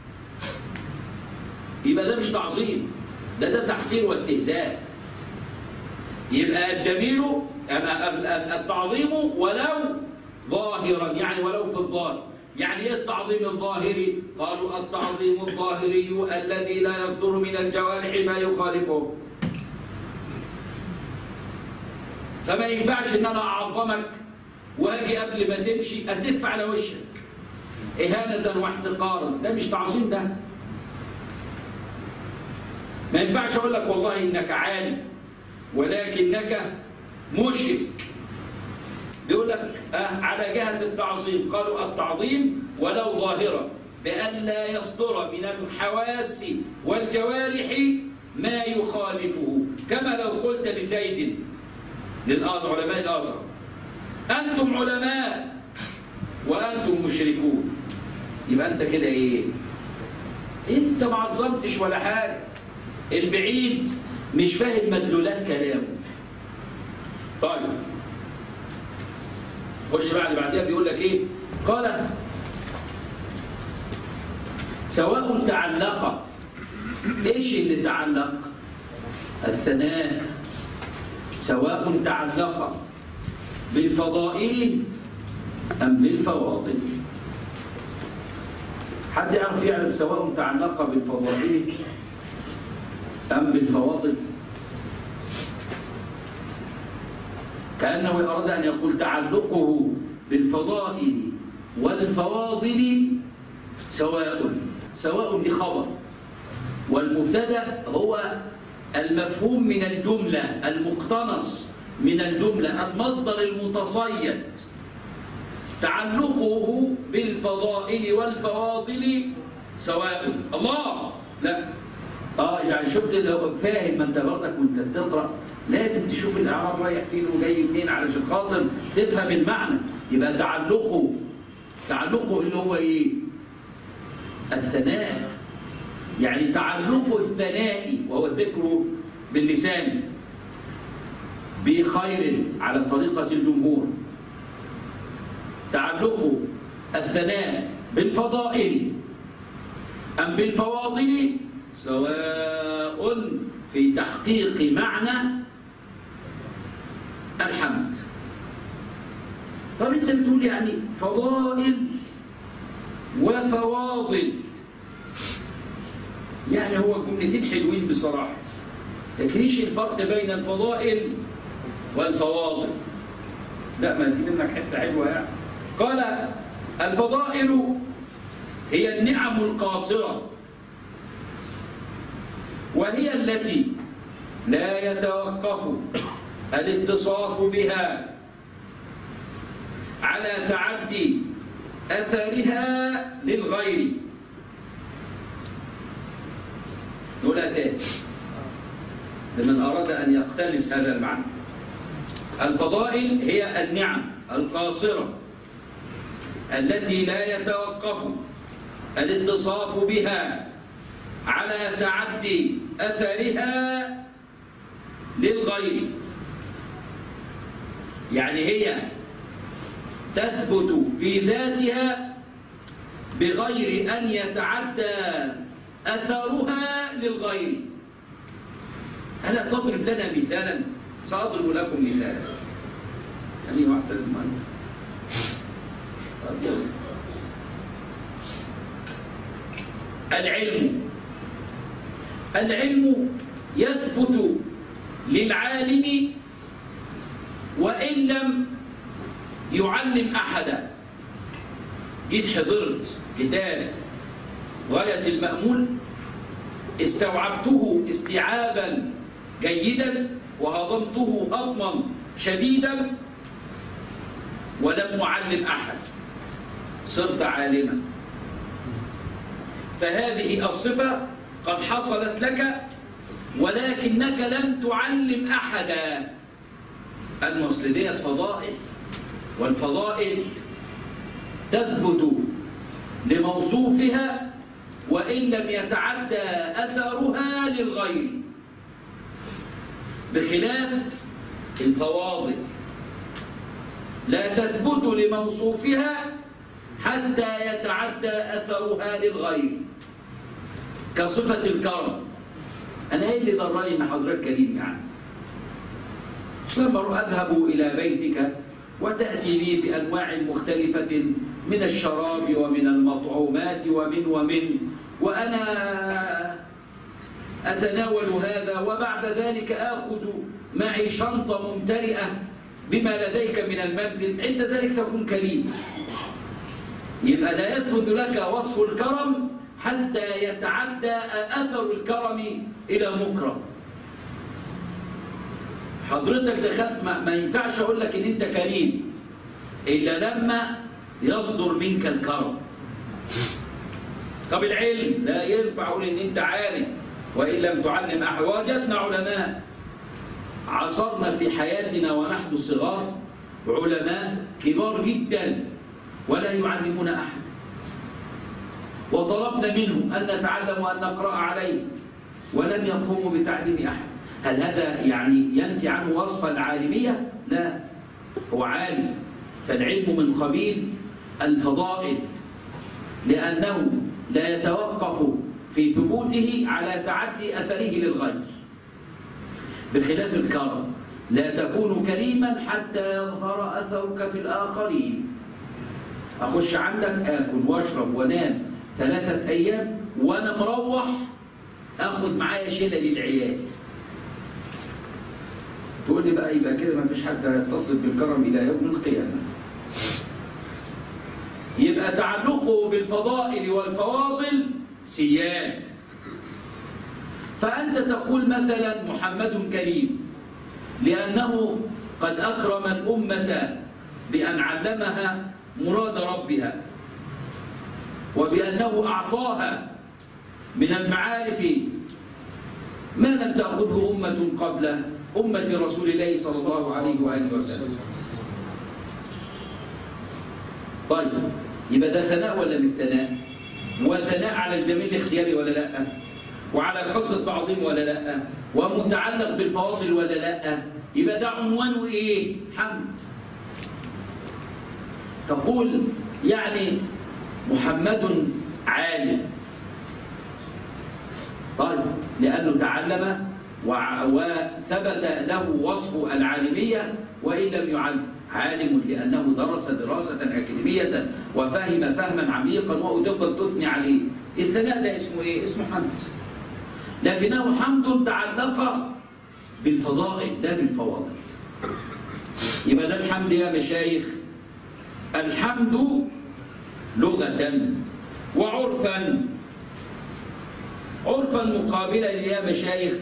[SPEAKER 1] يبقى ده مش تعظيم، ده تحقير واستهزاء. يبقى الجميل التعظيم ولو ظاهرا، يعني ولو في الظاهر. يعني ايه التعظيم الظاهري؟ قالوا التعظيم الظاهري الذي لا يصدر من الجوارح ما يخالفه. فما ينفعش ان انا اعظمك واجي قبل ما تمشي أتف على وشك إهانة واحتقارا. ده مش تعظيم، ده ما ينفعش أقول لك والله إنك عالم ولكنك مشرك. بيقول لك على جهة التعظيم، قالوا التعظيم ولو ظاهرا بأن لا يصدر من الحواس والجوارح ما يخالفه، كما لو قلت لزيد علماء الأزهر أنتم علماء وأنتم مشركون، يبقى أنت كده إيه؟ أنت ما عظمتش ولا حاجة. البعيد مش فاهم مدلولات كلامه. طيب خش بعد بعدها بيقول لك إيه؟ قال سواء تعلق. إيش اللي تعلق؟ الثناء. سواء تعلق بالفضائل أم بالفواضل. حد يعرف يعلم سواء تعلق بالفضائل أم بالفواضل؟ كأنه أراد أن يقول تعلقه بالفضائل والفواضل سواء دي خبر، والمبتدأ هو المفهوم من الجملة، المقتنص من الجملة، المصدر المتصيد. تعلقه بالفضائل والفواضل سواء. الله لا يعني شفت لو فاهم ما انت برضك وانت بتقرا لازم تشوف الاعراب رايح فين وجاي منين علشان خاطر تفهم المعنى. يبقى تعلقه اللي هو ايه؟ الثناء، يعني تعلق الثناء وهو الذكر باللسان بخير على طريقة الجمهور. تعلق الثناء بالفضائل أم بالفواضل سواء في تحقيق معنى الحمد. طب انت بتقول يعني فضائل وفواضل، يعني هو جملتين حلوين بصراحة، لكن ايش الفرق بين الفضائل والفواضل؟ لا ما تجيب لك حتة حلوة يعني. قال الفضائل هي النعم القاصرة، وهي التي لا يتوقف الاتصاف بها على تعدي أثرها للغير. نقولها تاني لمن أراد أن يقتنص هذا المعنى. الفضائل هي النعم القاصرة التي لا يتوقف الاتصاف بها على تعدي أثرها للغير، يعني هي تثبت في ذاتها بغير أن يتعدى أثرها للغير. ألا تضرب لنا مثالا؟ سأضرب لكم مثالا. يعني واحدة زمان العلم يثبت للعالم وإن لم يعلم أحدا. جيت حضرت كتاب غاية المأمول، استوعبته استيعابا جيدا وهضمته هضما شديدا ولم أعلم أحد، صرت عالما. فهذه الصفة قد حصلت لك ولكنك لم تعلم أحدا. المصل ديت فضائل، والفضائل تثبت لموصوفها وإن لم يتعدى أثرها للغير، بخلاف الفواضل لا تثبت لموصوفها حتى يتعدى أثرها للغير، كصفة الكرم. أنا إيه اللي ضرني إن حضرتك كريم؟ يعني أذهب إلى بيتك وتأتي لي بأنواع مختلفة من الشراب ومن المطعومات ومن وأنا أتناول هذا، وبعد ذلك آخذ معي شنطة ممتلئة بما لديك من المنزل، عند ذلك تكون كريم. يبقى لا يثبت لك وصف الكرم حتى يتعدى أثر الكرم إلى مكرم. حضرتك دخلت، ما ينفعش أقول لك إن أنت كريم إلا لما يصدر منك الكرم. طب العلم لا ينفع أقول إن أنت عالم وإن لم تعلم أحد. وجدنا علماء عصرنا في حياتنا ونحن صغار علماء كبار جدا ولا يعلمون أحد، وطلبنا منهم أن نتعلم وأن نقرأ عليه ولم يقوموا بتعليم أحد. هل هذا يعني ينفي عنه وصف العالمية؟ لا، هو عالم. فالعلم من قبيل الفضائل، لأنه لا يتوقف في ثبوته على تعدي أثره للغير، بخلاف الكرم لا تكون كريما حتى يظهر أثرك في الآخرين. أخش عندك آكل واشرب وانام 3 أيام وأنا مروح آخذ معايا شيلة للعيال، تقول لي بقى يبقى كده ما فيش حد هيتصل بالكرم إلى يوم القيامة. يبقى تعلقه بالفضائل والفواضل سيان. فأنت تقول مثلا محمد كريم لأنه قد أكرم الأمة بأن علمها مراد ربها، وبأنه أعطاها من المعارف ما لم تأخذه أمة قبل أمة رسول الله صلى الله عليه وآله وسلم. طيب يبقى ده ثناء ولا مش ثناء؟ وثناء على الجميل الاختياري ولا لا؟ وعلى قصد التعظيم ولا لا؟ ومتعلق بالفواضل ولا لا؟ يبقى ده عنوانه ايه؟ حمد. تقول يعني محمد عالم، طيب لأنه تعلم وثبت له وصف العالمية وإن لم يعلم. عالم لأنه درس دراسة أكاديمية وفهم فهما عميقا وتفضل تثني عليه. الثناء ده اسمه إيه؟ اسمه حمد، لكنه حمد تعلق بالفضائل لا بالفواضل. يبقى ده الحمد يا مشايخ. الحمد لغة وعرفا. عرفا مقابلا يا مشايخ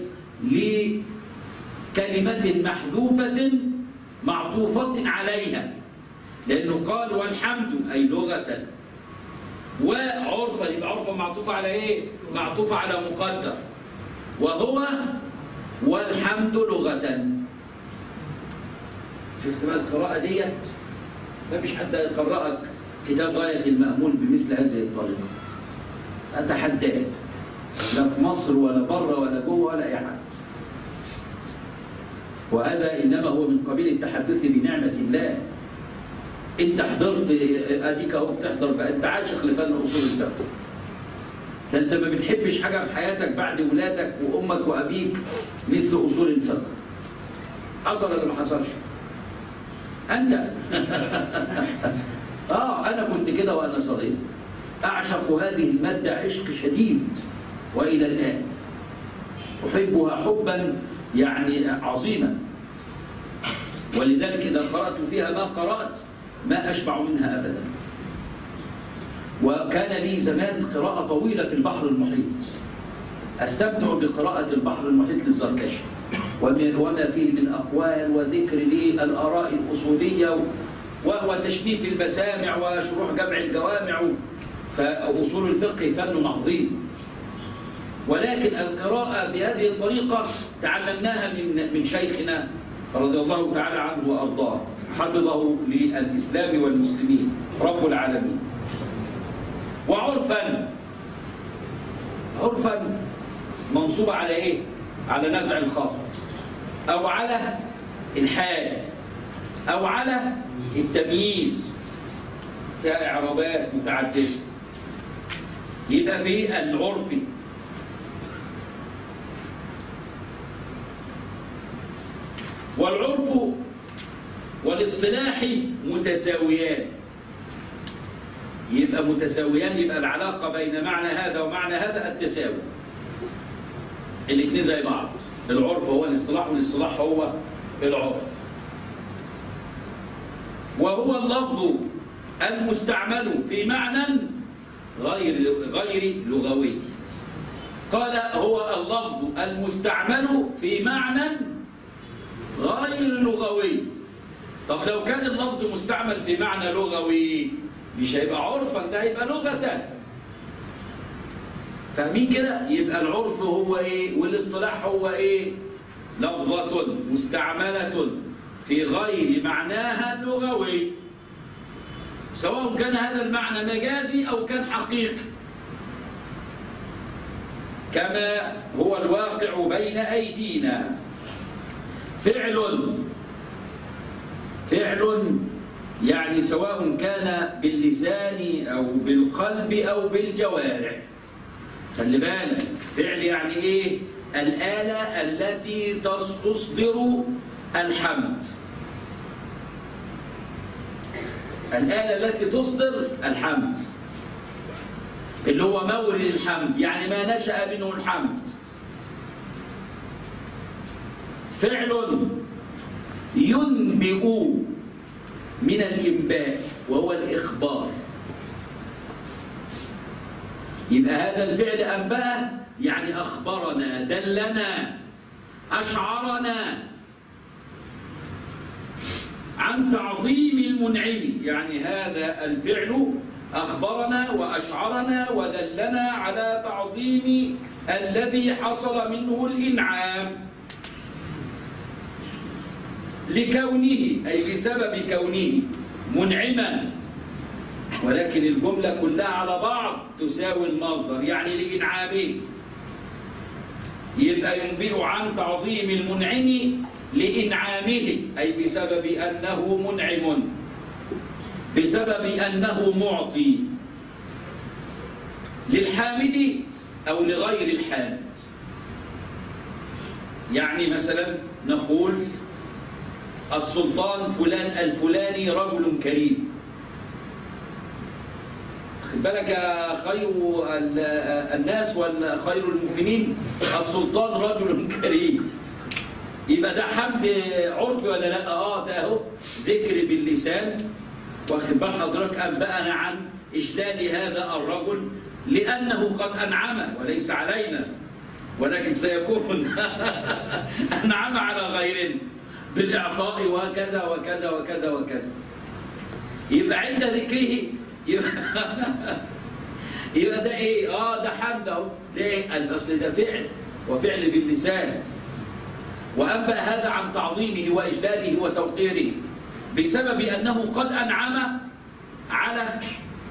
[SPEAKER 1] لكلمة محذوفة معطوفة عليها، لأنه قال والحمد أي لغة، وعرفا يبقى عرفا معطوفة على إيه؟ معطوفة على مقدر، وهو والحمد لغة. شفت بقى القراءة ديت؟ ما فيش حد يقرأك كتاب غاية المأمول بمثل هذه الطريقة. أتحداك، لا في مصر ولا بره ولا جوه ولا أي حد. وهذا إنما هو من قبيل التحدث بنعمة الله. أنت حضرت أديك أهو بتحضر بقى، أنت عاشق لفن أصول الفقه. ده أنت ما بتحبش حاجة في حياتك بعد ولادك وأمك وأبيك مثل أصول الفقه. حصل ولا ما حصلش؟ أنت أنا كنت كده وأنا صغير أعشق هذه المادة عشق شديد، وإلى الآن أحبها حبا يعني عظيما، ولذلك إذا قرأت فيها ما قرأت ما أشبع منها أبدا. وكان لي زمان قراءة طويلة في البحر المحيط، أستمتع بقراءة البحر المحيط للزركشي وما فيه من أقوال وذكر للآراء الأصولية وتشنيف المسامع وشروح جمع الجوامع. فأصول الفقه فن عظيم، ولكن القراءة بهذه الطريقة تعلمناها من شيخنا رضي الله تعالى عنه وأرضاه، حفظه للإسلام والمسلمين رب العالمين. وعرفا، عرفا منصوبة على إيه؟ على نزع الخاصة، أو على الحال، أو على التمييز، فيها إعرابات متعددة. يبقى في العرفي والعرف والاصطلاحي متساويان. يبقى متساويان، يبقى العلاقة بين معنى هذا ومعنى هذا التساوي، الاثنين زي بعض. العرف هو الاصطلاح والاصطلاح هو العرف. وهو اللفظ المستعمل في معنى غير لغوي. قال هو اللفظ المستعمل في معنى غير لغوي. طب لو كان اللفظ مستعمل في معنى لغوي مش هيبقى عرفا، ده هيبقى لغة. فاهمين كده؟ يبقى العرف هو ايه والاصطلاح هو ايه؟ لفظة مستعملة في غير معناها اللغوي، سواء كان هذا المعنى مجازي أو كان حقيقي، كما هو الواقع بين أيدينا. فعل يعني سواء كان باللسان أو بالقلب أو بالجوارح. خلي بالك، فعل يعني إيه؟ الآلة التي تصدر الحمد، الآلة التي تصدر الحمد اللي هو مورد الحمد، يعني ما نشأ منه الحمد. فعل ينبئ من الإنباء وهو الإخبار. يبقى هذا الفعل أنبأ يعني أخبرنا، دلنا، أشعرنا عن تعظيم المنعم. يعني هذا الفعل أخبرنا وأشعرنا ودلنا على تعظيم الذي حصل منه الإنعام لكونه، أي بسبب كونه منعما. ولكن الجملة كلها على بعض تساوي المصدر، يعني لإنعامه. يبقى ينبئ عن تعظيم المنعم لإنعامه، أي بسبب أنه منعم، بسبب أنه معطي للحامد أو لغير الحامد. يعني مثلا نقول السلطان فلان الفلاني رجل كريم. خد بالك خير الناس وخير المؤمنين السلطان رجل كريم. يبقى ده حمد عرفي ولا لا؟ ده اهو ذكر باللسان. واخد بال حضرتك؟ أنبأنا عن إجلال هذا الرجل لأنه قد أنعم وليس علينا، ولكن سيكون أنعم على غيرنا بالإعطاء وكذا وكذا وكذا وكذا. يبقى عند ذكره يبقى ده ايه؟ ده حمد اهو. ليه؟ الأصل ده فعل، وفعل باللسان. وأنبأ هذا عن تعظيمه وإجلاله وتوقيره بسبب أنه قد أنعم على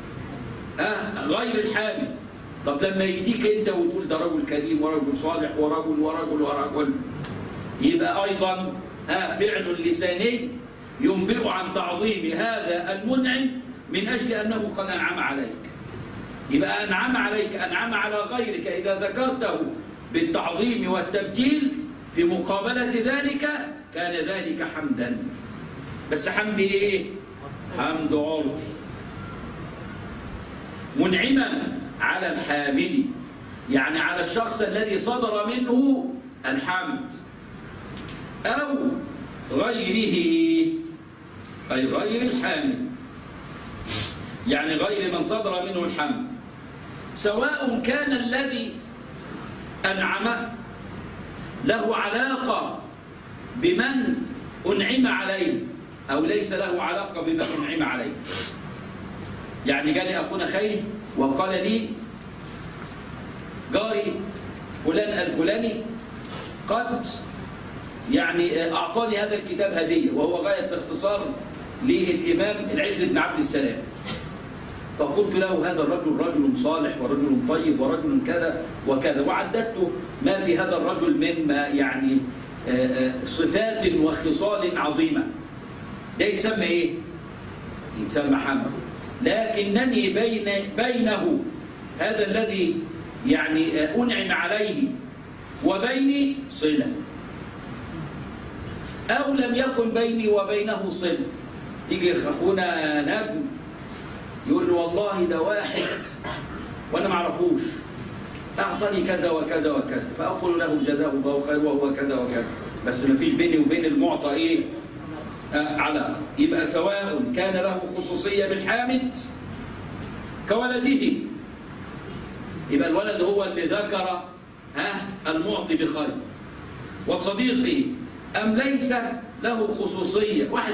[SPEAKER 1] غير الحامد. طب لما يديك أنت وتقول ده رجل كريم ورجل صالح ورجل ورجل ورجل، يبقى أيضا فعل لساني ينبئ عن تعظيم هذا المنعم من أجل أنه قد أنعم عليك. يبقى أنعم عليك، أنعم على غيرك إذا ذكرته بالتعظيم والتبجيل في مقابلة ذلك كان ذلك حمدا. بس حمد إيه؟ حمد عرفي. منعما على الحامد، يعني على الشخص الذي صدر منه الحمد، أو غيره أي غير الحامد، يعني غير من صدر منه الحمد، سواء كان الذي أنعم له علاقة بمن أنعم عليه أو ليس له علاقة بمن أنعم عليه. يعني جاني أخونا خيري وقال لي جاري فلان الفلاني قد يعني أعطاني هذا الكتاب هدية، وهو غاية الاختصار للإمام العز بن عبد السلام. فقلت له هذا الرجل رجل صالح ورجل طيب ورجل كذا وكذا، وعددت ما في هذا الرجل من يعني صفات وخصال عظيمة. ده يتسمى إيه؟ يتسمى حمد. لكنني بينه هذا الذي يعني أنعم عليه وبيني صلة، أو لم يكن بيني وبينه صلة. تيجي أخونا نجم يقول له والله ده واحد وأنا ما أعرفوش أعطاني كذا وكذا وكذا، فأقول له جزاه الله خير وهو كذا وكذا، بس ما فيش بيني وبين المعطى إيه؟ علاقة. يبقى سواء كان له خصوصية بالحامد كولده، يبقى الولد هو اللي ذكر المعطي بخير، وصديقه، أم ليس له خصوصية، واحد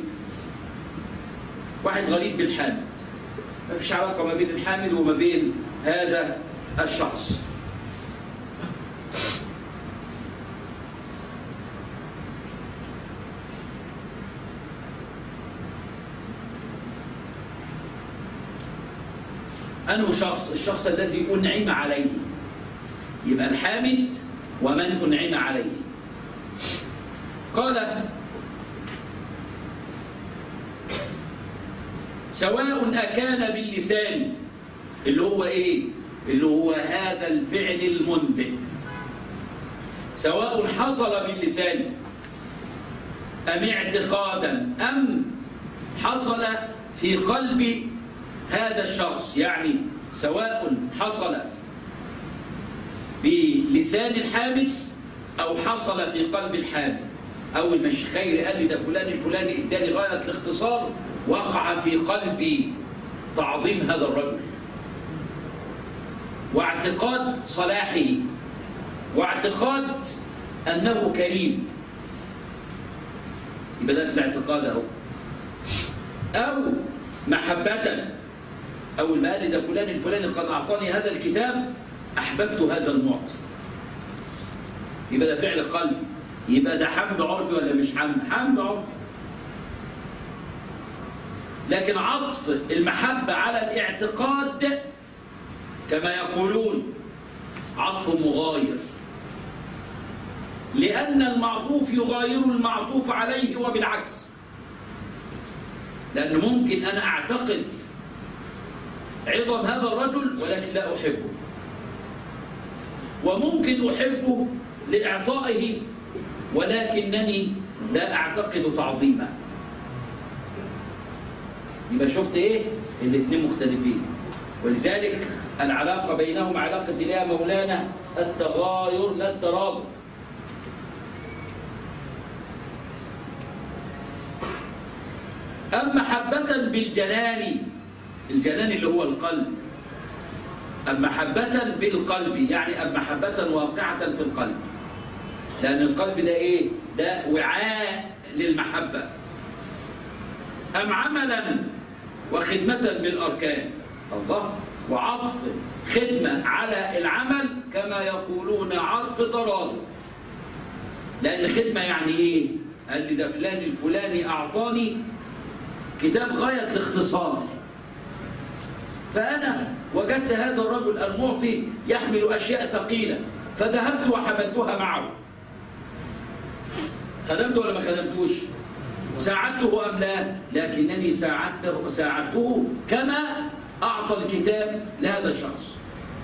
[SPEAKER 1] غريب بالحامد، ما فيش علاقة ما بين الحامد وما بين هذا الشخص. أنه الشخص الذي أنعم عليه، يبقى الحامد ومن أنعم عليه. قال سواء أكان باللسان، اللي هو إيه؟ اللي هو هذا الفعل المنبئ، سواء حصل باللسان أم اعتقادا أم حصل في قلب هذا الشخص، يعني سواء حصل بلسان الحامد أو حصل في قلب الحامد. أول ما الشيخ خيري قال لي ده فلان الفلاني اداني غاية الاختصار، وقع في قلبي تعظيم هذا الرجل واعتقاد صلاحه واعتقاد أنه كريم، يبقى ده في الاعتقاد أهو. أو محبة، أول ما قال لي ده فلان الفلاني قد أعطاني هذا الكتاب أحببت هذا المعطي، يبقى ده فعل قلبي. يبقى ده حمد عرفي ولا مش حمد؟ حمد عرفي. لكن عطف المحبة على الاعتقاد كما يقولون عطف مغاير، لأن المعطوف يغاير المعطوف عليه وبالعكس. لأنه ممكن أنا أعتقد عظم هذا الرجل ولكن لا أحبه، وممكن أحبه لإعطائه ولكنني لا أعتقد تعظيمه. يبقى شفت إيه؟ الاثنين مختلفين، ولذلك العلاقة بينهم علاقة يا مولانا التغاير لا الترادف. أم محبة بالجنان، الجنان اللي هو القلب، أم محبة بالقلب، يعني أم محبة واقعة في القلب، لأن القلب ده إيه؟ ده وعاء للمحبة. أم عملا وخدمة بالأركان، الله، وعطف خدمة على العمل كما يقولون عطف ترادف، لأن خدمة يعني إيه؟ قال لي ده فلان الفلاني أعطاني كتاب غاية الاختصار، فأنا وجدت هذا الرجل المعطي يحمل أشياء ثقيلة فذهبت وحملتها معه. خدمته ولا ما خدمتوش؟ ساعدته أم لا؟ لكنني ساعدته كما أعطى الكتاب لهذا الشخص،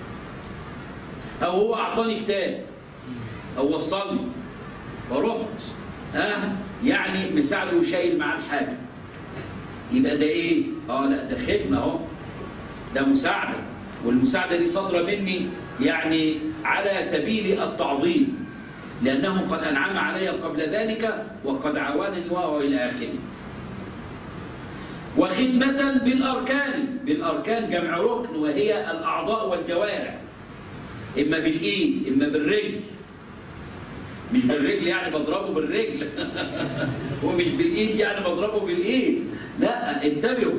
[SPEAKER 1] أو هو أعطاني كتاب أو وصلني ورحت يعني مساعده وشايل معاه الحاجة، يبقى ده إيه؟ لا ده خدمة أهو، ده مساعدة، والمساعدة دي صادرة مني يعني على سبيل التعظيم، لأنه قد أنعم علي قبل ذلك وقد عاونني وهو إلى آخره. وخدمة بالأركان، بالأركان جمع ركن وهي الأعضاء والجوارح، إما بالإيد إما بالرجل، مش بالرجل يعني بضربه بالرجل ومش بالإيد يعني بضربه بالإيد، لا انتبهوا.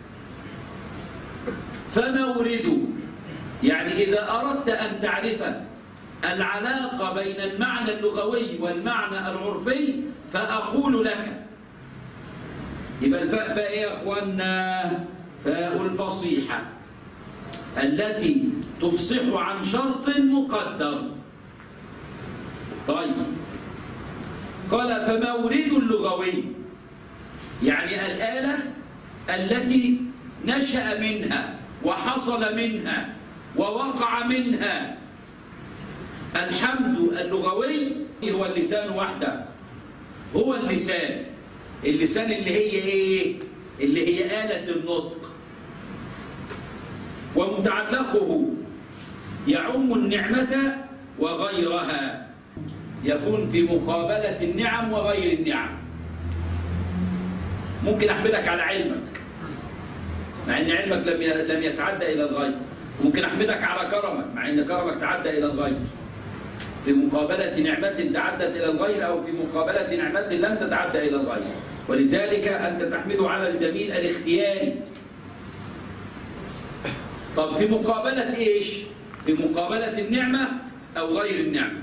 [SPEAKER 1] فمورده، يعني إذا أردت أن تعرف العلاقة بين المعنى اللغوي والمعنى العرفي فأقول لك، يبقى الفاء فاء يا أخوانا؟ فاء الفصيحة التي تفصح عن شرط مقدر. طيب، قال فمورد اللغوي يعني الآلة التي نشأ منها وحصل منها ووقع منها الحمد اللغوي هو اللسان وحده، هو اللسان اللي هي ايه؟ اللي هي آلة النطق، ومتعلقه يعم النعمة وغيرها، يكون في مقابلة النعم وغير النعم. ممكن أحمدك على علمك مع أن علمك لم يتعدى إلى الغير. ممكن أحمدك على كرمك مع أن كرمك تعدى إلى الغير، في مقابلة نعمة تعدت إلى الغير أو في مقابلة نعمة لم تتعدى إلى الغير. ولذلك أنت تحمد على الجميل الاختياري. طب في مقابلة إيش؟ في مقابلة النعمة أو غير النعمة،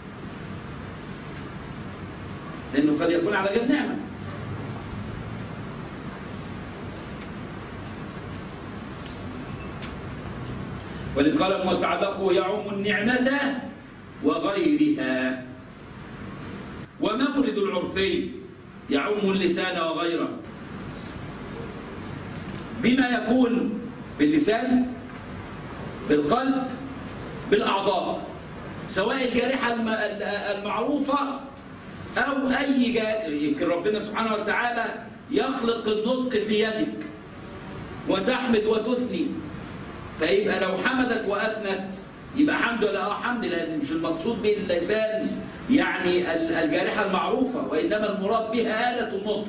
[SPEAKER 1] لأنه قد يكون على غير نعمة. ولذ قال المتعلق يعم النعمة وغيرها. ومورد العرفي يعم اللسان وغيره، بما يكون باللسان، بالقلب، بالأعضاء، سواء الجارحة المعروفة أو أي جارح. يمكن ربنا سبحانه وتعالى يخلق النطق في يدك وتحمد وتثني، فيبقى لو حمدت وأثنت يبقى حمد ولا حمد، لأن مش المقصود باللسان يعني الجارحة المعروفة، وإنما المراد بها آلة النطق.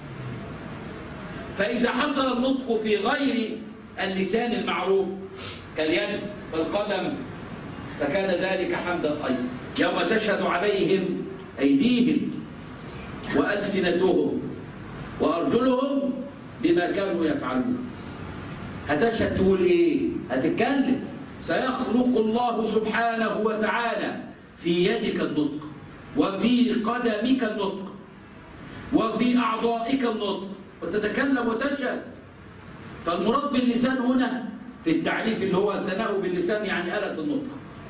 [SPEAKER 1] فإذا حصل النطق في غير اللسان المعروف كاليد والقدم فكان ذلك حمدا أيضا. يوم تشهد عليهم أيديهم وألسنتهم وأرجلهم بما كانوا يفعلون. هتشهد تقول إيه؟ هتتكلم. سيخلق الله سبحانه وتعالى في يدك النطق، وفي قدمك النطق، وفي أعضائك النطق، وتتكلم وتشهد. فالمراد باللسان هنا في التعريف اللي هو الثناء باللسان يعني آلة النطق.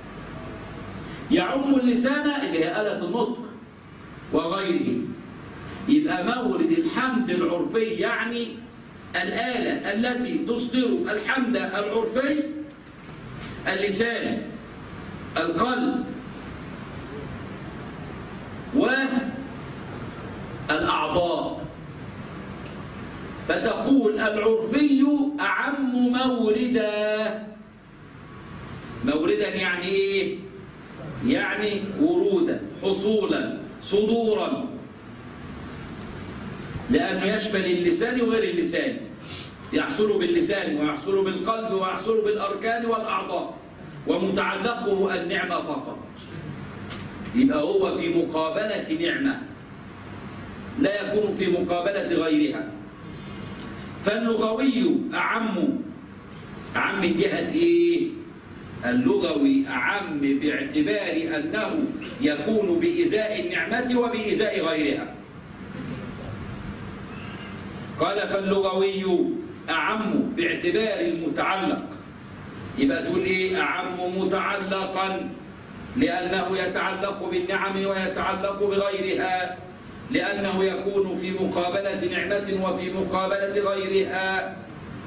[SPEAKER 1] يعم اللسان اللي هي آلة النطق وغيره. يبقى مورد الحمد العرفي يعني الآلة التي تصدر الحمد العرفي اللسان، القلب، والأعضاء. فتقول العرفي أعم موردا. موردا يعني إيه؟ يعني ورودا، حصولا، صدورا، لأنه يشمل اللسان وغير اللسان. يحصل باللسان ويحصل بالقلب ويحصل بالأركان والأعضاء، ومتعلقه النعمة فقط. يبقى هو في مقابلة نعمة، لا يكون في مقابلة غيرها. فاللغوي أعم من جهة إيه؟ اللغوي أعم باعتبار أنه يكون بإزاء النعمة وبإزاء غيرها. قال فاللغوي أعم باعتبار المتعلق. يبقى تقول إيه؟ أعم متعلقا، لأنه يتعلق بالنعم ويتعلق بغيرها، لأنه يكون في مقابلة نعمة وفي مقابلة غيرها.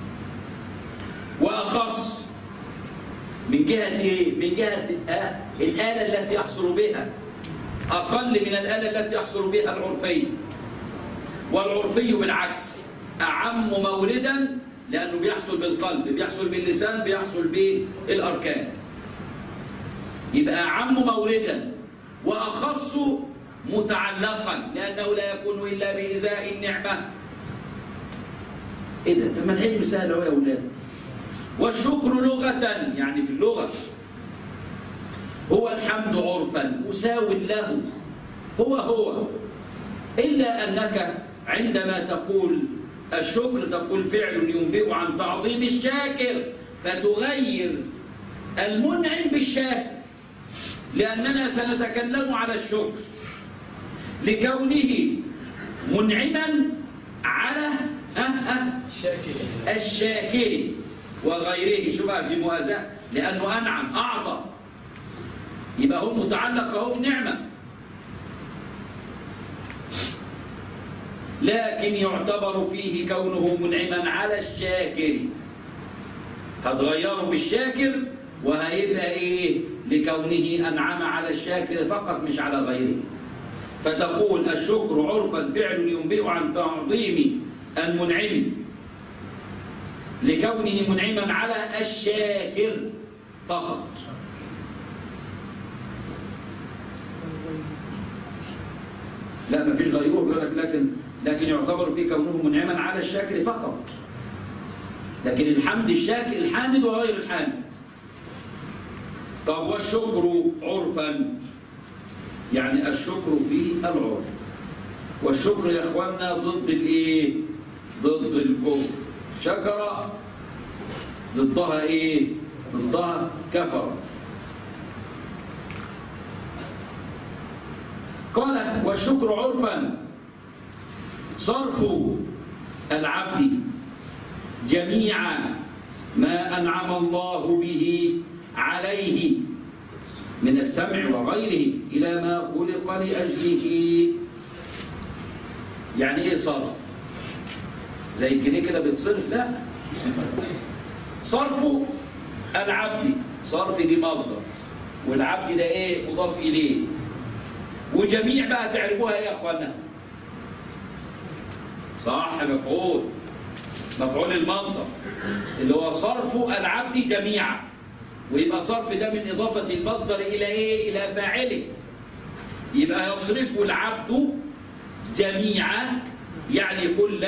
[SPEAKER 1] وأخص من جهة إيه؟ من جهة الآلة التي يحصل بها، أقل من الآلة التي يحصل بها العرفي. والعرفي بالعكس أعم موردا، لأنه بيحصل بالقلب، بيحصل باللسان، بيحصل بالأركان. يبقى أعم موردا وأخص متعلقا، لأنه لا يكون إلا بإزاء النعمة. إيه ده؟ طب ما العلم سهل أهو يا أولاد. والشكر لغة يعني في اللغة هو الحمد عرفا مساو له، هو إلا أنك عندما تقول الشكر تقول فعل ينبئ عن تعظيم الشاكر، فتغير المنعم بالشاكر، لأننا سنتكلم على الشكر لكونه منعما على الشاكر وغيره. شو بقى في موازاة؟ لأنه أنعم أعطى، يبقى هو متعلق أهو بنعمة، لكن يعتبر فيه كونه منعما على الشاكر. هتغيره بالشاكر وهيبقى إيه؟ لكونه أنعم على الشاكر فقط مش على غيره. فتقول الشكر عرفا فعل ينبئ عن تعظيم المنعم لكونه منعما على الشاكر فقط. لا ما فيش غيره بيقول لك لكن يعتبر في كونه منعما على الشاكر فقط. لكن الحمد الشاكر الحامد وغير الحامد. طب والشكر عرفا، يعني الشكر في العرف. والشكر يا اخواننا ضد الايه؟ ضد الكفر. شكر ضدها ايه؟ ضدها كفر. قال والشكر عرفا صرف العبد جميع ما أنعم الله به عليه من السمع وغيره إلى ما خلق لأجله. يعني إيه صرف؟ زي كده بتصرف؟ لا، صرف العبد، صرف دي مصدر، والعبد ده إيه؟ مضاف إليه. وجميع بقى تعرفوها إيه يا أخوانا؟ صح، مفعول المصدر اللي هو صرف العبد جميعا. ويبقى صرف ده من إضافة المصدر إلى إيه؟ إلى فاعله. يبقى يصرف العبد جميعا يعني كل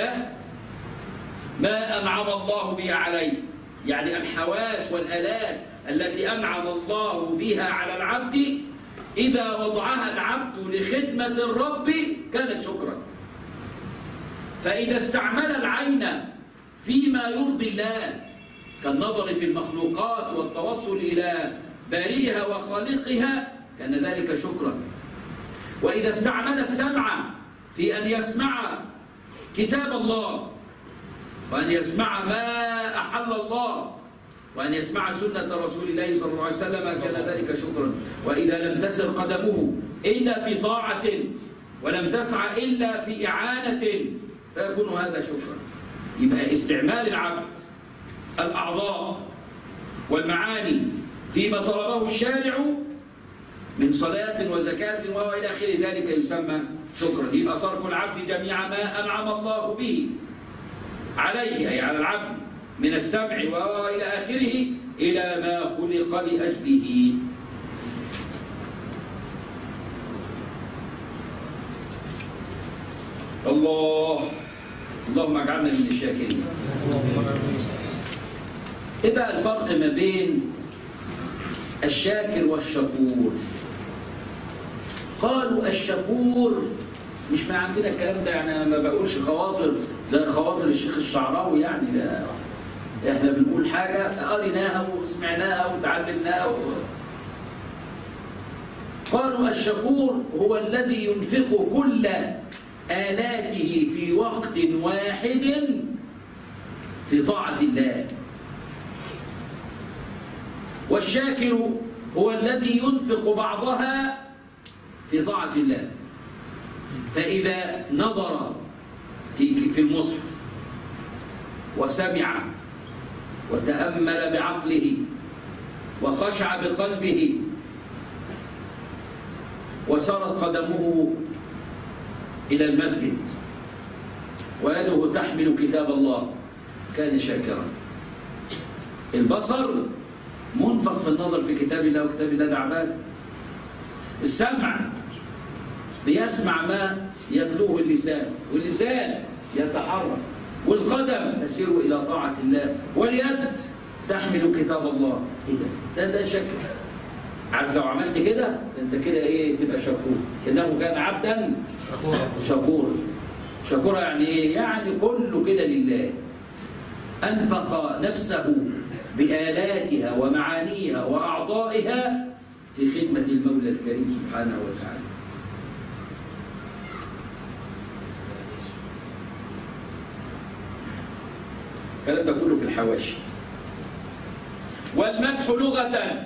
[SPEAKER 1] ما أنعم الله به عليه، يعني الحواس والآلات التي أنعم الله بها على العبد إذا وضعها العبد لخدمة الرب كانت شكرا. فإذا استعمل العين فيما يرضي الله كالنظر في المخلوقات والتوصل إلى بارئها وخالقها كان ذلك شكرا. وإذا استعمل السمع في أن يسمع كتاب الله وأن يسمع ما أحل الله وأن يسمع سنة رسول الله صلى الله عليه وسلم كان ذلك شكرا. وإذا لم تسر قدمه إلا في طاعة ولم تسعى إلا في إعانة فيكون هذا شكرا. يبقى استعمال العبد الأعضاء والمعاني فيما طلبه الشارع من صلاة وزكاة وإلى آخر ذلك يسمى شكرا. يبقى صرف العبد جميع ما أنعم الله به عليه أي على العبد من السمع وإلى آخره إلى ما خلق لأجله. اللهم اجعلنا من الشاكرين. ايه بقى الفرق ما بين الشاكر والشكور؟ قالوا الشكور مش ما عندنا الكلام ده، يعني انا ما بقولش خواطر زي خواطر الشيخ الشعراوي، يعني لا، احنا بنقول حاجه قريناها وسمعناها وتعلمناها قالوا الشكور هو الذي ينفق كل آلاته في وقت واحد في طاعة الله. والشاكر هو الذي ينفق بعضها في طاعة الله. فإذا نظر في المصحف وسمع وتأمل بعقله وخشع بقلبه وسرت قدمه إلى المسجد ويده تحمل كتاب الله كان شاكرا. البصر منفق في النظر في كتاب الله وكتاب الله العباد. السمع بيسمع ما يتلوه اللسان واللسان يتحرك والقدم تسير إلى طاعة الله واليد تحمل كتاب الله. إيه ده شكر. عارف لو عملت كده انت كده ايه؟ تبقى شكور. انه كان عبدا شكورا. شكورا يعني ايه؟ يعني كله كده لله. انفق نفسه بآلاتها ومعانيها وأعضائها في خدمة المولى الكريم سبحانه وتعالى. الكلام ده كله في الحواشي. والمدح لغة،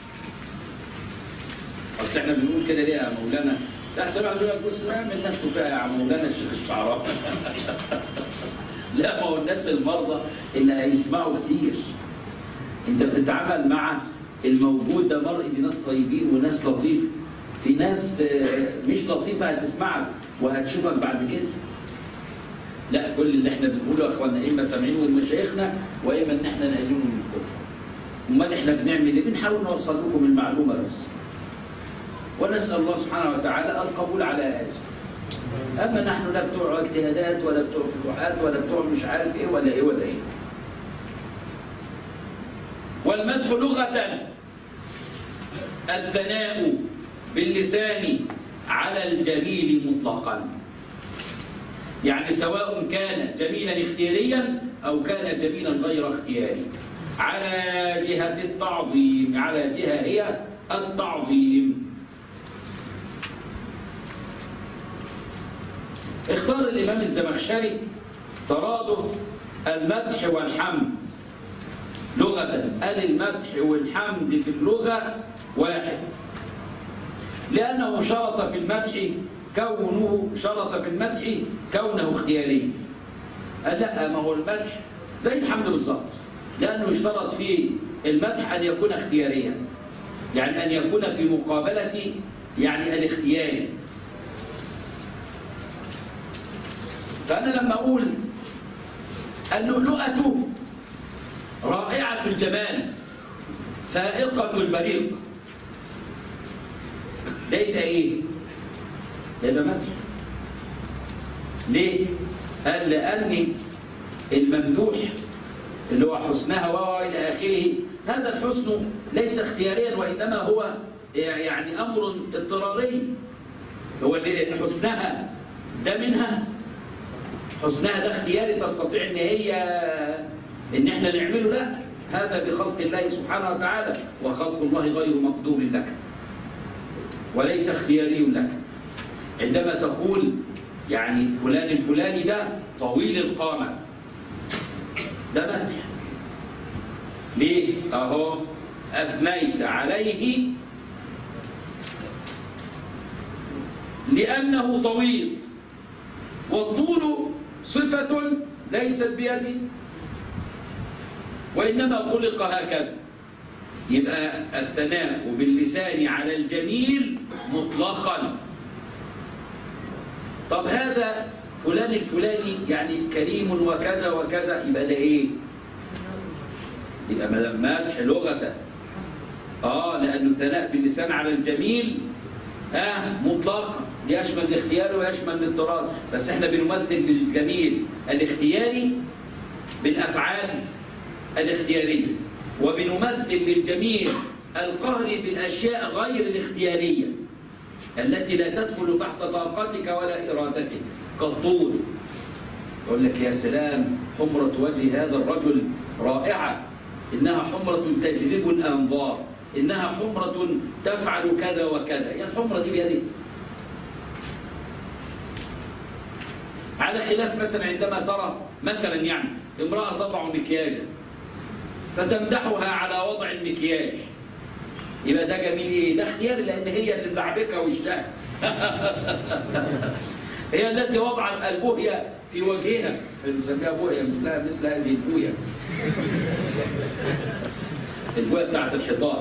[SPEAKER 1] اصل احنا بنقول كده ليه يا مولانا؟ لا سمع يقول لك بص اعمل نفسه فيها يا مولانا الشيخ الشعراوي. لا، ما هو الناس المرضى اللي هيسمعوا كتير. انت بتتعامل مع الموجود ده مرء، دي ناس طيبين وناس لطيفه. في ناس مش لطيفه هتسمعك وهتشوفك بعد كده. لا، كل اللي احنا بنقوله يا اخوانا اما سامعينه من مشايخنا واما ان احنا نقلونه من الكتب. امال احنا بنعمل ايه؟ بنحاول نوصل لكم المعلومه بس. ونسال الله سبحانه وتعالى القبول على هذا. أما نحن لا بتوع اجتهادات ولا بتوع فتوحات ولا بتوع مش عارف إيه ولا إيه ولا إيه. والمدح لغة الثناء باللسان على الجميل مطلقا، يعني سواء كان جميلا اختياريا أو كان جميلا غير اختياري، على جهة التعظيم، على جهة هي التعظيم. اختار الإمام الزمخشري ترادف المدح والحمد لغة، قال المدح والحمد في اللغة واحد، لأنه شرط في المدح كونه اختياري. قال لا، ما هو المدح زي الحمد بالظبط، لأنه اشترط في المدح أن يكون اختياريا، يعني أن يكون في مقابلة يعني الاختياري. فأنا لما أقول اللؤلؤة رائعة الجمال فائقة البريق، ده يبقى إيه؟ ده يبقى مدح. ليه؟ قال لأن الممدوح اللي هو حسنها وإلى آخره، هذا الحسن ليس اختياريا وإنما هو يعني أمر اضطراري. هو اللي حسنها ده منها، حسنها ده اختياري تستطيع إن احنا نعمله؟ لا، هذا بخلق الله سبحانه وتعالى، وخلق الله غير مقدور لك وليس اختياري لك. عندما تقول يعني فلان الفلاني ده طويل القامة، ده مدح. ليه؟ أهو أثنيت عليه لأنه طويل، والطول صفة ليست بيدي وإنما خلق هكذا. يبقى الثناء باللسان على الجميل مطلقا. طب هذا فلان الفلاني يعني كريم وكذا وكذا، يبقى ده ايه؟ يبقى مدح لغة. لأنه ثناء باللسان على الجميل مطلقا، يشمل الاختيار ويشمل الاضطرار، بس احنا بنمثل بالجميل الاختياري بالأفعال الاختيارية، وبنمثل بالجميل القهري بالأشياء غير الاختيارية التي لا تدخل تحت طاقتك ولا إرادتك، كالطول. يقول لك يا سلام، حمرة وجه هذا الرجل رائعة، إنها حمرة تجذب الأنظار، إنها حمرة تفعل كذا وكذا. يعني الحمرة دي بيدك. على خلاف مثلا عندما ترى مثلا يعني امرأة تضع مكياجا فتمدحها على وضع المكياج، يبقى ده جميل ايه؟ ده اختياري، لان هي اللي ملعبكه وشها هي التي وضعت البوهية في وجهها، بنسميها بوهية مثل هذه البوهية البوهية بتاعت الحيطان.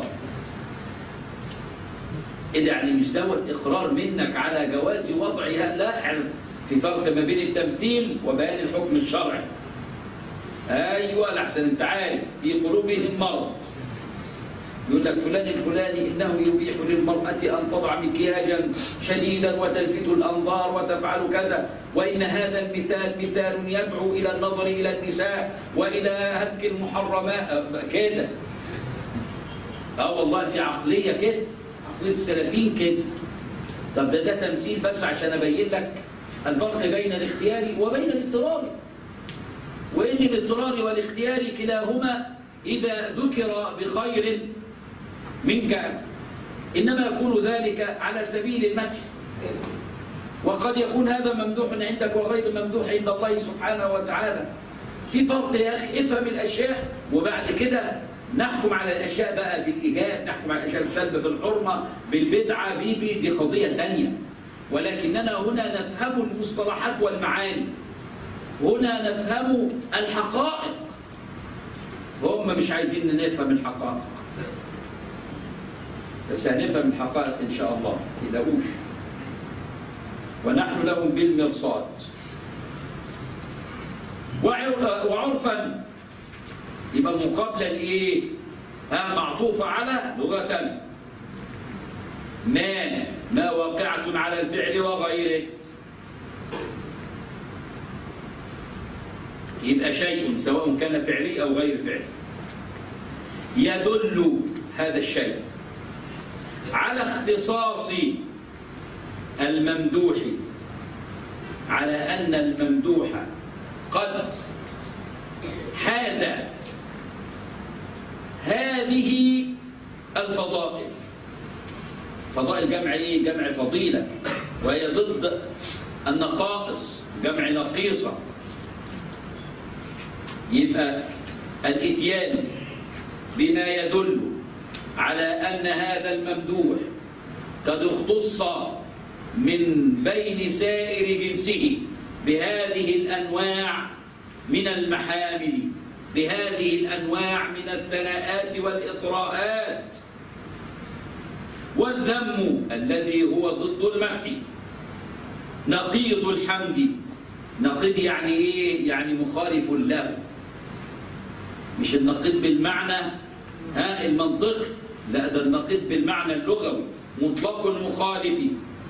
[SPEAKER 1] ايه ده؟ يعني مش دوت اقرار منك على جواز وضعها؟ لا، في فرق ما بين التمثيل وبيان الحكم الشرعي. ايوه، لحسن انت عارف في قلوبهم مرض. يقول لك فلان الفلاني إنه يبيح للمرأة أن تضع مكياجا شديدا وتلفت الأنظار وتفعل كذا، وإن هذا المثال مثال يدعو إلى النظر إلى النساء وإلى هتك المحرمات كده. والله في عقلية كده، عقلية السلفيين كده. طب ده تمثيل بس عشان أبين لك الفرق بين الاختياري وبين الاضطراري، وإن الاضطراري والاختياري كلاهما إذا ذكر بخير منك إنما يكون ذلك على سبيل المدح، وقد يكون هذا ممدوح عندك وغير ممدوح عند الله سبحانه وتعالى. في فرق يا أخي، افهم الأشياء وبعد كده نحكم على الأشياء بقى بالإيجاب، نحكم على الأشياء بالسلب، بالحرمة، بالبدعة، دي قضية تانية. ولكننا هنا نفهم المصطلحات والمعاني، هنا نفهم الحقائق. هم مش عايزين نفهم الحقائق، بس هنفهم الحقائق إن شاء الله، ما تقلقوش. ونحن لهم بالمرصاد. وعرفا يبقى مقابلة لإيه؟ معطوفة على لغة ما واقعة على الفعل وغيره. يبقى شيء سواء كان فعلي أو غير فعلي يدل هذا الشيء على اختصاص الممدوح، على أن الممدوح قد حاز هذه الفضائل. فضائل جمع إيه؟ جمع فضيلة، وهي ضد النقائص، جمع نقيصة. يبقى الإتيان بما يدل على أن هذا الممدوح قد اختص من بين سائر جنسه بهذه الأنواع من المحامد، بهذه الأنواع من الثناءات والإطراءات. والذم الذي هو ضد المدح نقيض الحمد. نقيض يعني إيه؟ يعني مخالف له، مش النقيض بالمعنى المنطقي، لا، ده النقيض بالمعنى اللغوي، مطلق المخالف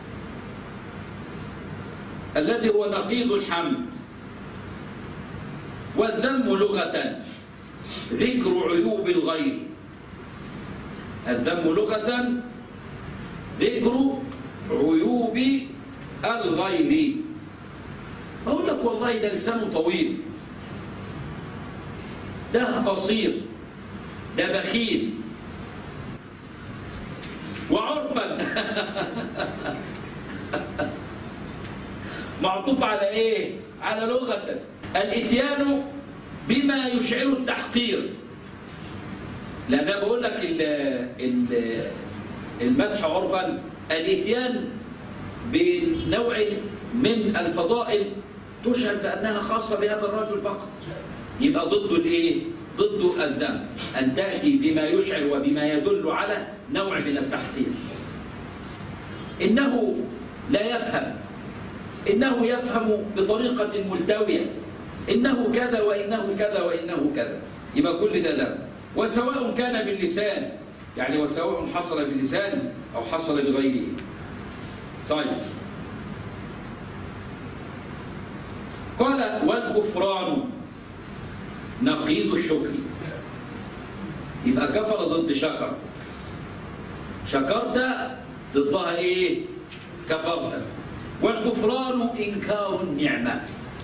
[SPEAKER 1] الذي هو نقيض الحمد. والذم لغة ذكر عيوب الغير. الذم لغة ذكر عيوب الغير. أقول لك والله ده لسانه طويل، ده قصير، ده بخيل. وعرفا معطوف على ايه؟ على لغة. الاتيان بما يشعر التحقير. لأن أنا بقول لك المدح عرفا الاتيان بنوع من الفضائل تشعر بأنها خاصة بهذا الرجل فقط، يبقى ضد الايه؟ ضد الذم، أن تأتي بما يشعر وبما يدل على نوع من التحقير. إنه لا يفهم، إنه يفهم بطريقة ملتوية، إنه كذا وإنه كذا وإنه كذا، يبقى كل ده ذم. وسواء كان باللسان، يعني وسواء حصل باللسان أو حصل بغيره. طيب، قال والكفران نقيض الشكر. يبقى كفر ضد شكر، شكرت ضدها ايه؟ كفرت. والكفران إنكار النعمة،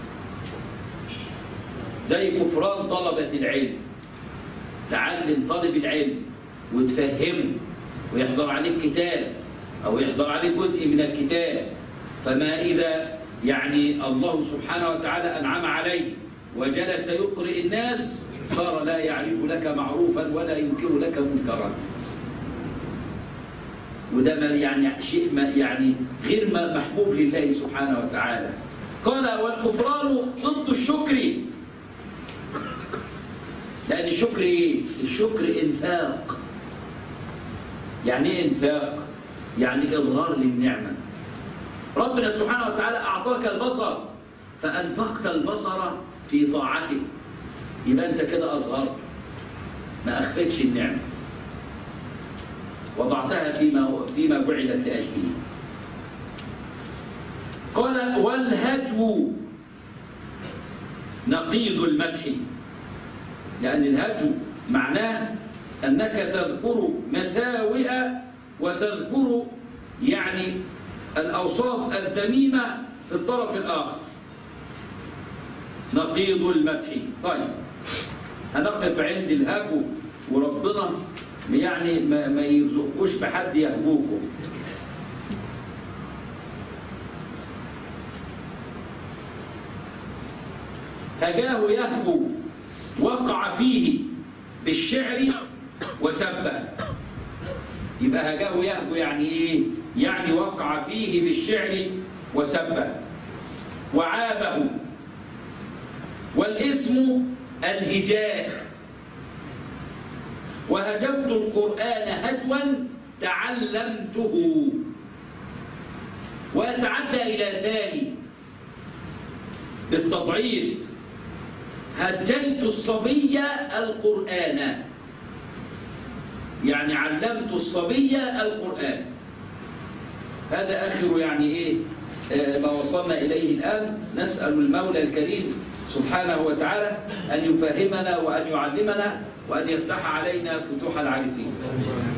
[SPEAKER 1] زي كفران طلبة العلم. تعلم طالب العلم وتفهمه ويحضر عليك كتاب أو يحضر عليك جزء من الكتاب، فما إذا يعني الله سبحانه وتعالى أنعم عليه وجلس يقرئ الناس صار لا يعرف لك معروفا ولا ينكر لك منكرا، وده يعني شيء يعني غير محبوب لله سبحانه وتعالى. قال والكفران ضد الشكر، لأن الشكر إيه؟ الشكر إنفاق. يعني إيه إنفاق؟ يعني إظهار للنعمة. ربنا سبحانه وتعالى أعطاك البصر فأنفقت البصر في طاعته، يبقى أنت كده أظهرت، ما أخفتش النعمة، وضعتها فيما بعدت لأجله. قال والهجو نقيض المدح، لأن الهجو معناه أنك تذكر مساوئ وتذكر يعني الأوصاف الذميمة في الطرف الآخر، نقيض المدح. طيب، هنقف عند الهجو، وربنا يعني ما يرزقوش بحد يهجوكم. هجاه يهجو وقع فيه بالشعر وسبه. يبقى هجاه يهجو يعني ايه؟ يعني وقع فيه بالشعر وسبه وعابه. والاسم الهجاء. وهجوت القرآن هجوا تعلمته. ويتعدى إلى ثاني بالتضعيف، هجيت الصبي القرآن، يعني علمت الصبي القرآن. هذا آخر يعني إيه؟ ما وصلنا إليه الآن. نسأل المولى الكريم سبحانه وتعالى أن يفهمنا وأن يعلمنا وأن يفتح علينا فتوح العارفين.